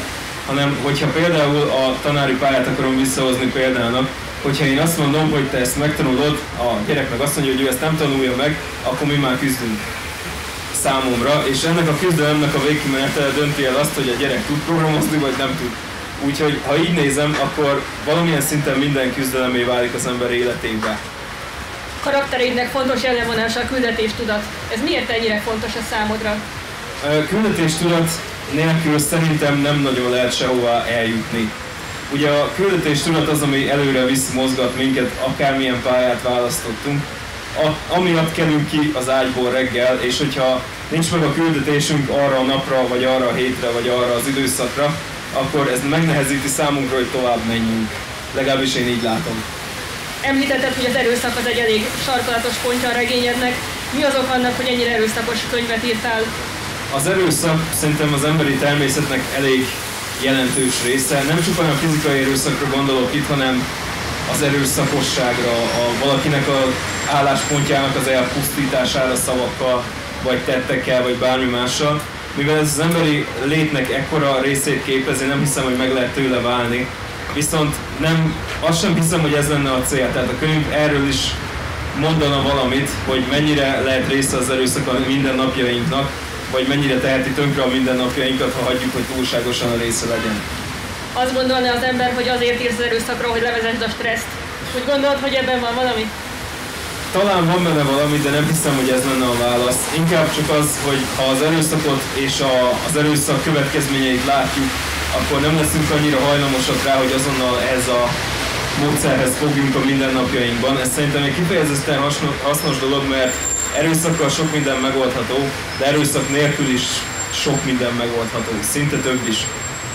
hanem hogyha például a tanári pályát akarom visszahozni példának, hogyha én azt mondom, hogy te ezt megtanulod, a gyerek meg azt mondja, hogy ő ezt nem tanulja meg, akkor mi már küzdünk számomra, és ennek a küzdelemnek a végkimenetele dönti el azt, hogy a gyerek tud programozni, vagy nem tud. Úgyhogy ha így nézem, akkor valamilyen szinten minden küzdelemé válik az ember életében. Karakterédnek fontos jellemvonása a küldetéstudat. Ez miért ennyire fontos a számodra? A küldetéstudat nélkül szerintem nem nagyon lehet sehová eljutni. Ugye a küldetéstudat az, ami előre visz, mozgat minket, akármilyen pályát választottunk. Amiatt kelünk ki az ágyból reggel, és hogyha nincs meg a küldetésünk arra a napra, vagy arra a hétre, vagy arra az időszakra, akkor ez megnehezíti számunkra, hogy tovább menjünk. Legalábbis én így látom. Említetted, hogy az erőszak az egy elég sarkalatos pontja a regényednek. Mi az ok annak, hogy ennyire erőszakos könyvet írtál? Az erőszak szerintem az emberi természetnek elég jelentős része. Nem csupán a fizikai erőszakra gondolok itt, hanem az erőszakosságra, valakinek az álláspontjának az elpusztítására szavakkal, vagy tettekkel, vagy bármi mással. Mivel ez az emberi létnek ekkora részét képezi, nem hiszem, hogy meg lehet tőle válni. Viszont azt sem hiszem, hogy ez lenne a cél. Tehát a könyv erről is mondana valamit, hogy mennyire lehet része az erőszak a mindennapjainknak, vagy mennyire teheti tönkre a mindennapjainkat, ha hagyjuk, hogy túlságosan a része legyen. Azt gondolná az ember, hogy azért írsz az erőszakról, hogy levezesd a stresszt. Úgy gondolod, hogy ebben van valami? Talán van benne valami, de nem hiszem, hogy ez lenne a válasz. Inkább csak az, hogy ha az erőszakot és az erőszak következményeit látjuk, akkor nem leszünk annyira hajlamosak rá, hogy azonnal ehhez a módszerhez fogjunk a mindennapjainkban. Ez szerintem egy kifejezetten hasznos dolog, mert erőszakkal sok minden megoldható, de erőszak nélkül is sok minden megoldható, szinte több is.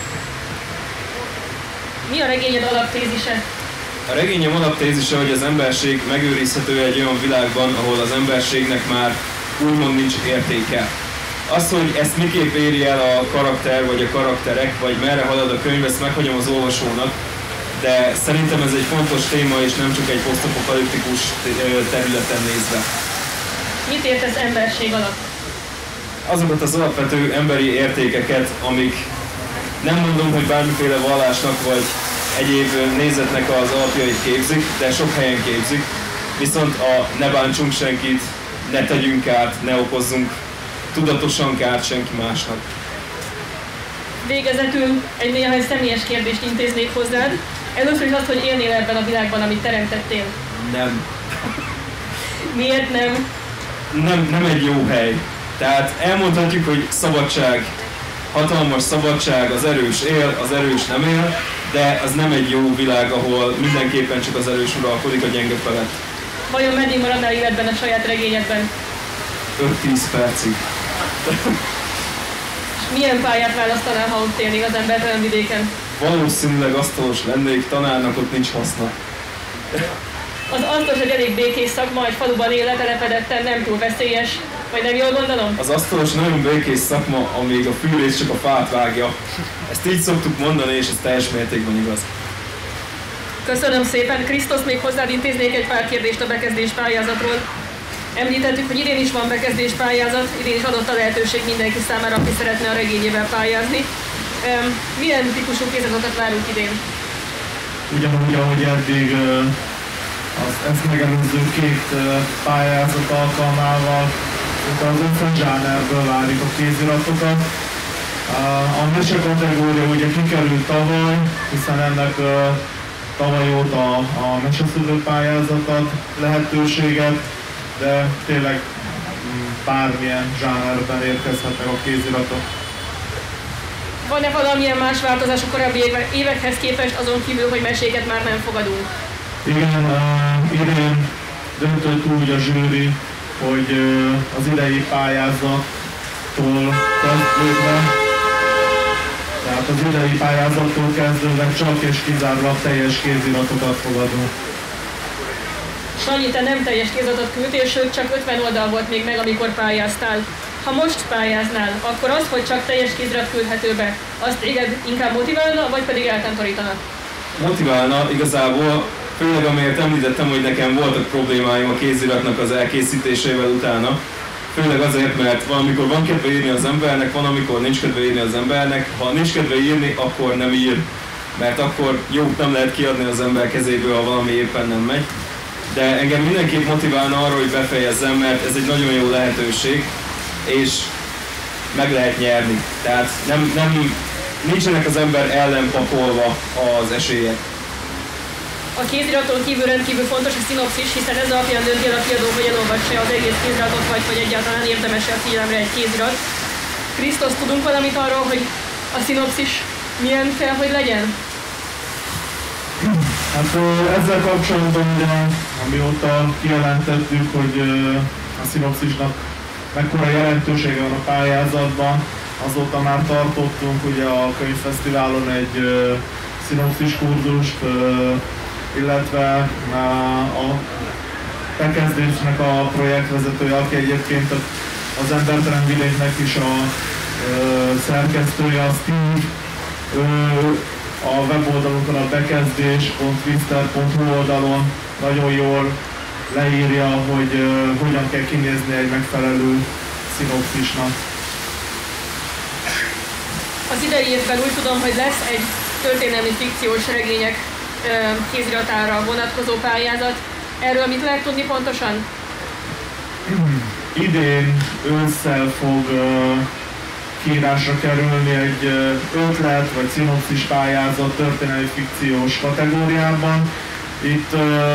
Mi a regényed alaptézise? A regényem alaptézise, hogy az emberség megőrizhető egy olyan világban, ahol az emberségnek már úgymond nincs értéke. Az, hogy ezt miképp éri el a karakter, vagy a karakterek, vagy merre halad a könyv, ezt meghagyom az olvasónak, de szerintem ez egy fontos téma, és nem csak egy posztapokaliptikus területen nézve. Mit értesz emberség alatt? Azokat az alapvető emberi értékeket, amik nem mondom, hogy bármiféle vallásnak vagy egyéb nézetnek az alapjait képzik, de sok helyen képzik. Viszont ne bántsunk senkit, ne tegyünk kárt, ne okozzunk tudatosan kárt senki másnak. Végezetül egy néhány személyes kérdést intéznék hozzád. Először is azt, hogy élnél ebben a világban, amit teremtettél. Nem. Miért nem? Nem egy jó hely. Tehát elmondhatjuk, hogy szabadság, hatalmas szabadság, az erős él, az erős nem él, de az nem egy jó világ, ahol mindenképpen csak az erős uralkodik a gyenge felett. Vajon meddig maradnál életben a saját regényedben? 5-10 percig. És milyen pályát választanál, ha ott élnél az embertelen vidéken? Valószínűleg asztalos lennék, tanárnak ott nincs haszna. Az asztalos egy elég békés szakma, egy faluban él letelepedetten, nem túl veszélyes. Vagy nem jól gondolom? Az asztalos nagyon békés szakma, amíg a fűrész csak a fát vágja. Ezt így szoktuk mondani, és ez teljes mértékben igaz. Köszönöm szépen. Krisztus, még hozzád intéznék egy pár kérdést a bekezdés pályázatról. Említettük, hogy idén is van bekezdés pályázat, idén is adott a lehetőség mindenki számára, aki szeretne a regényével pályázni. Milyen típusú kéziratokat várunk idén? Ugyanúgy, ahogy eddig ezt megelőző két pályázat alkalmával, az összes zsánerből várjuk a kéziratokat. A mese kategória ugye kikerült tavaly, hiszen ennek tavaly óta a meseszülő pályázatot lehetőséget, de tényleg bármilyen zsánerben érkezhetnek a kéziratok. Van-e valamilyen más változás a korábbi évekhez képest, azon kívül, hogy meséket már nem fogadunk? Igen, idén döntött úgy a zsűri, hogy az idei pályázattól kezdődve, tehát az idei pályázattól kezdődve csak és kizárólag teljes kéziratokat fogadunk. Sanyi, te nem teljes kéziratot küldtél, sőt csak 50 oldal volt még meg, amikor pályáztál. Ha most pályáznál, akkor az, hogy csak teljes kézirat küldhető be, az téged inkább motiválna, vagy pedig eltántorítana? Motiválna igazából, főleg amiért említettem, hogy nekem voltak problémáim a kéziratnak az elkészítésével utána. Főleg azért, mert valamikor van kedve írni az embernek, van amikor nincs kedve írni az embernek. Ha nincs kedve írni, akkor nem ír, mert akkor jót nem lehet kiadni az ember kezéből, ha valami éppen nem megy. De engem mindenképp motiválna arra, hogy befejezzem, mert ez egy nagyon jó lehetőség, és meg lehet nyerni. Tehát nincsenek az ember ellen pakolva az esélyek. A kéziraton kívül rendkívül fontos a szinopszis, hiszen ez alapján dönti el a kiadó, hogy elolvassa az egész kéziratot, vagy hogy egyáltalán érdemes-e a figyelemre egy kézirat. Krisztus, tudunk valamit arról, hogy a szinopszis milyen kell, hogy legyen? Hát ezzel kapcsolatban ugye, amióta kijelentettük, hogy a szinopszisnak mekkora jelentősége van a pályázatban, azóta már tartottunk ugye a könyvfesztiválon egy szinopszis kurzust, illetve a bekezdésnek a projektvezetője, aki egyébként az Embertelen Vidéknek is a szerkesztője, a Steve, a weboldalunkon a bekezdés.twister.hu oldalon nagyon jól leírja, hogy hogyan kell kinézni egy megfelelő szinopszisnak. Az idei évben úgy tudom, hogy lesz egy történelmi fikciós regények kéziratára vonatkozó pályázat. Erről mit lehet tudni pontosan? Idén ősszel fog kiírásra kerülni egy ötlet vagy szinopszis pályázat történelmi fikciós kategóriában. Itt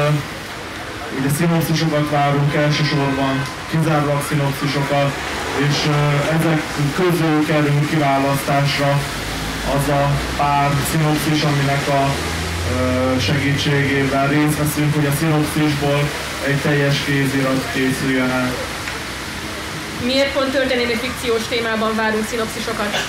ugye szinopszisokat várunk elsősorban, kizárólag szinopszisokat, és ezek közül kerül kiválasztásra az a pár szinopszis, aminek a segítségével részt veszünk, hogy a szinopszisból egy teljes kézirat készüljön el. Miért pont történelmi fikciós témában várunk szinopszisokat?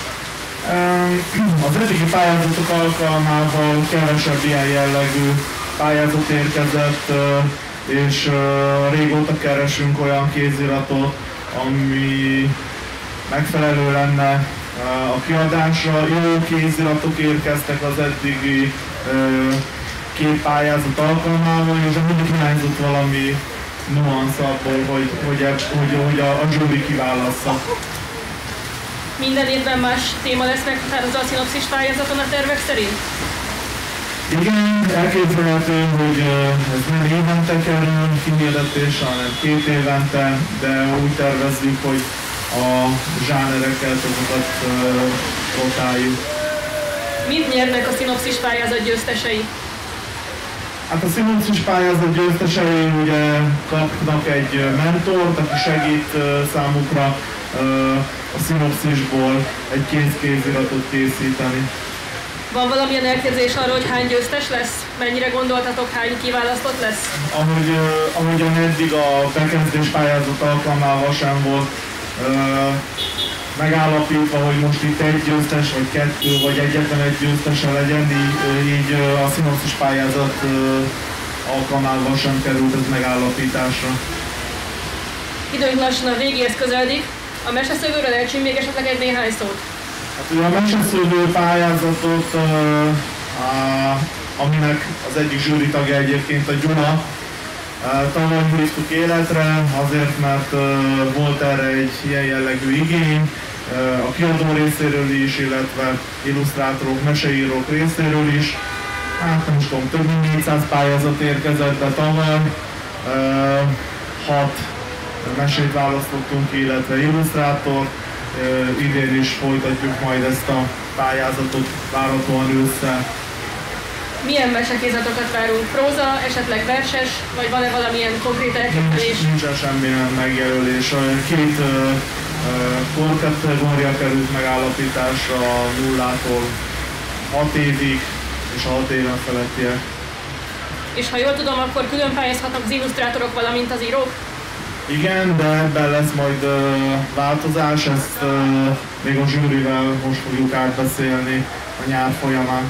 Az eddigi pályázatok alkalmával kevesebb ilyen jellegű pályázat érkezett, és régóta keresünk olyan kéziratot, ami megfelelő lenne a kiadásra. Jó kéziratok érkeztek az eddigi két pályázat alkalmával, és mindig hiányzott valami nuansz abból, hogy a zsűri kiválassza. Minden évben más téma lesz meghatározva a szinopszis pályázaton a tervek szerint? Igen, elképzelhető, hogy ez nem évente kerül kihirdetésre, hanem 2 évente, de úgy tervezzük, hogy a zsánereket, azokat rotáljuk. Mit nyernek a szinopszis pályázat győztesei? Hát a szinopszis pályázat győztesei ugye kapnak egy mentort, aki segít számukra a szinopszisból egy kéziratot készíteni. Van valamilyen elképzelés arról, hogy hány győztes lesz? Mennyire gondoltatok, hány kiválasztott lesz? Ahogyan eddig a bekezdés pályázat alkalmával sem volt megállapítva, hogy most itt egy győztes, vagy 2, vagy egyetlen egy győztese legyen, így a szinopszis pályázat alkalmával sem került ez megállapításra. Időnk lassan a végéhez közeledik. A meseszövőről elcsünk még esetleg egy néhány szót. Hát ugye a meseszövő pályázatot, aminek az egyik zsűri tagja egyébként a Gyula, tavaly hívtuk életre, azért mert volt erre egy ilyen jellegű igény, a kiadó részéről is, illetve illusztrátorok, meseírók részéről is. Hát nem is tudom, több mint 400 pályázat érkezett be tavaly, 6 mesét választottunk ki, illetve illusztrátor. Idén is folytatjuk majd ezt a pályázatot várhatóan ősszel. Milyen mesekézletokat várunk? Próza, esetleg verses, vagy van-e valamilyen konkrét elképzelés? Nincsen semmilyen megjelölés. 2 korkategória került megállapításra 0-tól 6 évig és a 6 éven felettiek. És ha jól tudom, akkor külön pályázhatnak az illusztrátorok, valamint az írók? Igen, de ebben lesz majd változás, ezt még a zsűrivel most fogjuk átbeszélni a nyár folyamán.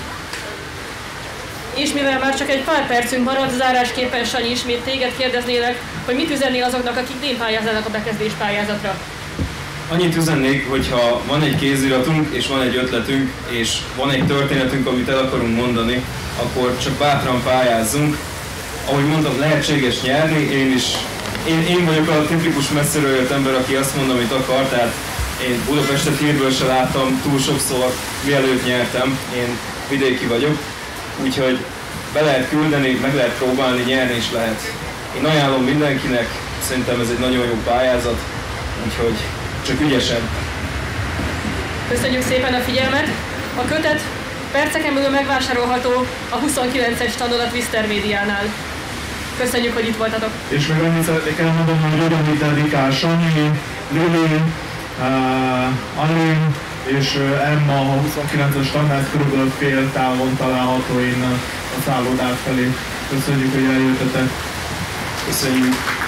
És mivel már csak egy pár percünk marad, zárásképpen Sanyi, ismét téged kérdeznélek, hogy mit üzennél azoknak, akik nem pályáznának a bekezdés pályázatra? Annyit üzennék, hogyha van egy kéziratunk, és van egy ötletünk, és van egy történetünk, amit el akarunk mondani, akkor csak bátran pályázzunk. Ahogy mondtam, lehetséges nyerni, én is én vagyok a tipikus messziről jött ember, aki azt mond, amit akar, tehát én Budapestet hírből se láttam túl sokszor, mielőtt nyertem, én vidéki vagyok, úgyhogy be lehet küldeni, meg lehet próbálni, nyerni is lehet. Én ajánlom mindenkinek, szerintem ez egy nagyon jó pályázat, úgyhogy csak ügyesen. Köszönjük szépen a figyelmet! A kötet perceken belül megvásárolható a 29-es tanulat Viszter Médiánál. Köszönjük, hogy itt voltatok! És még annyit szeretnék elmondani, hogy ugyanígy dedikál Sanyi, Lili, Alin és Emma a 29-es tanár körülbelül fél távon található innen a szállodák felé. Köszönjük, hogy eljöttetek! Köszönjük!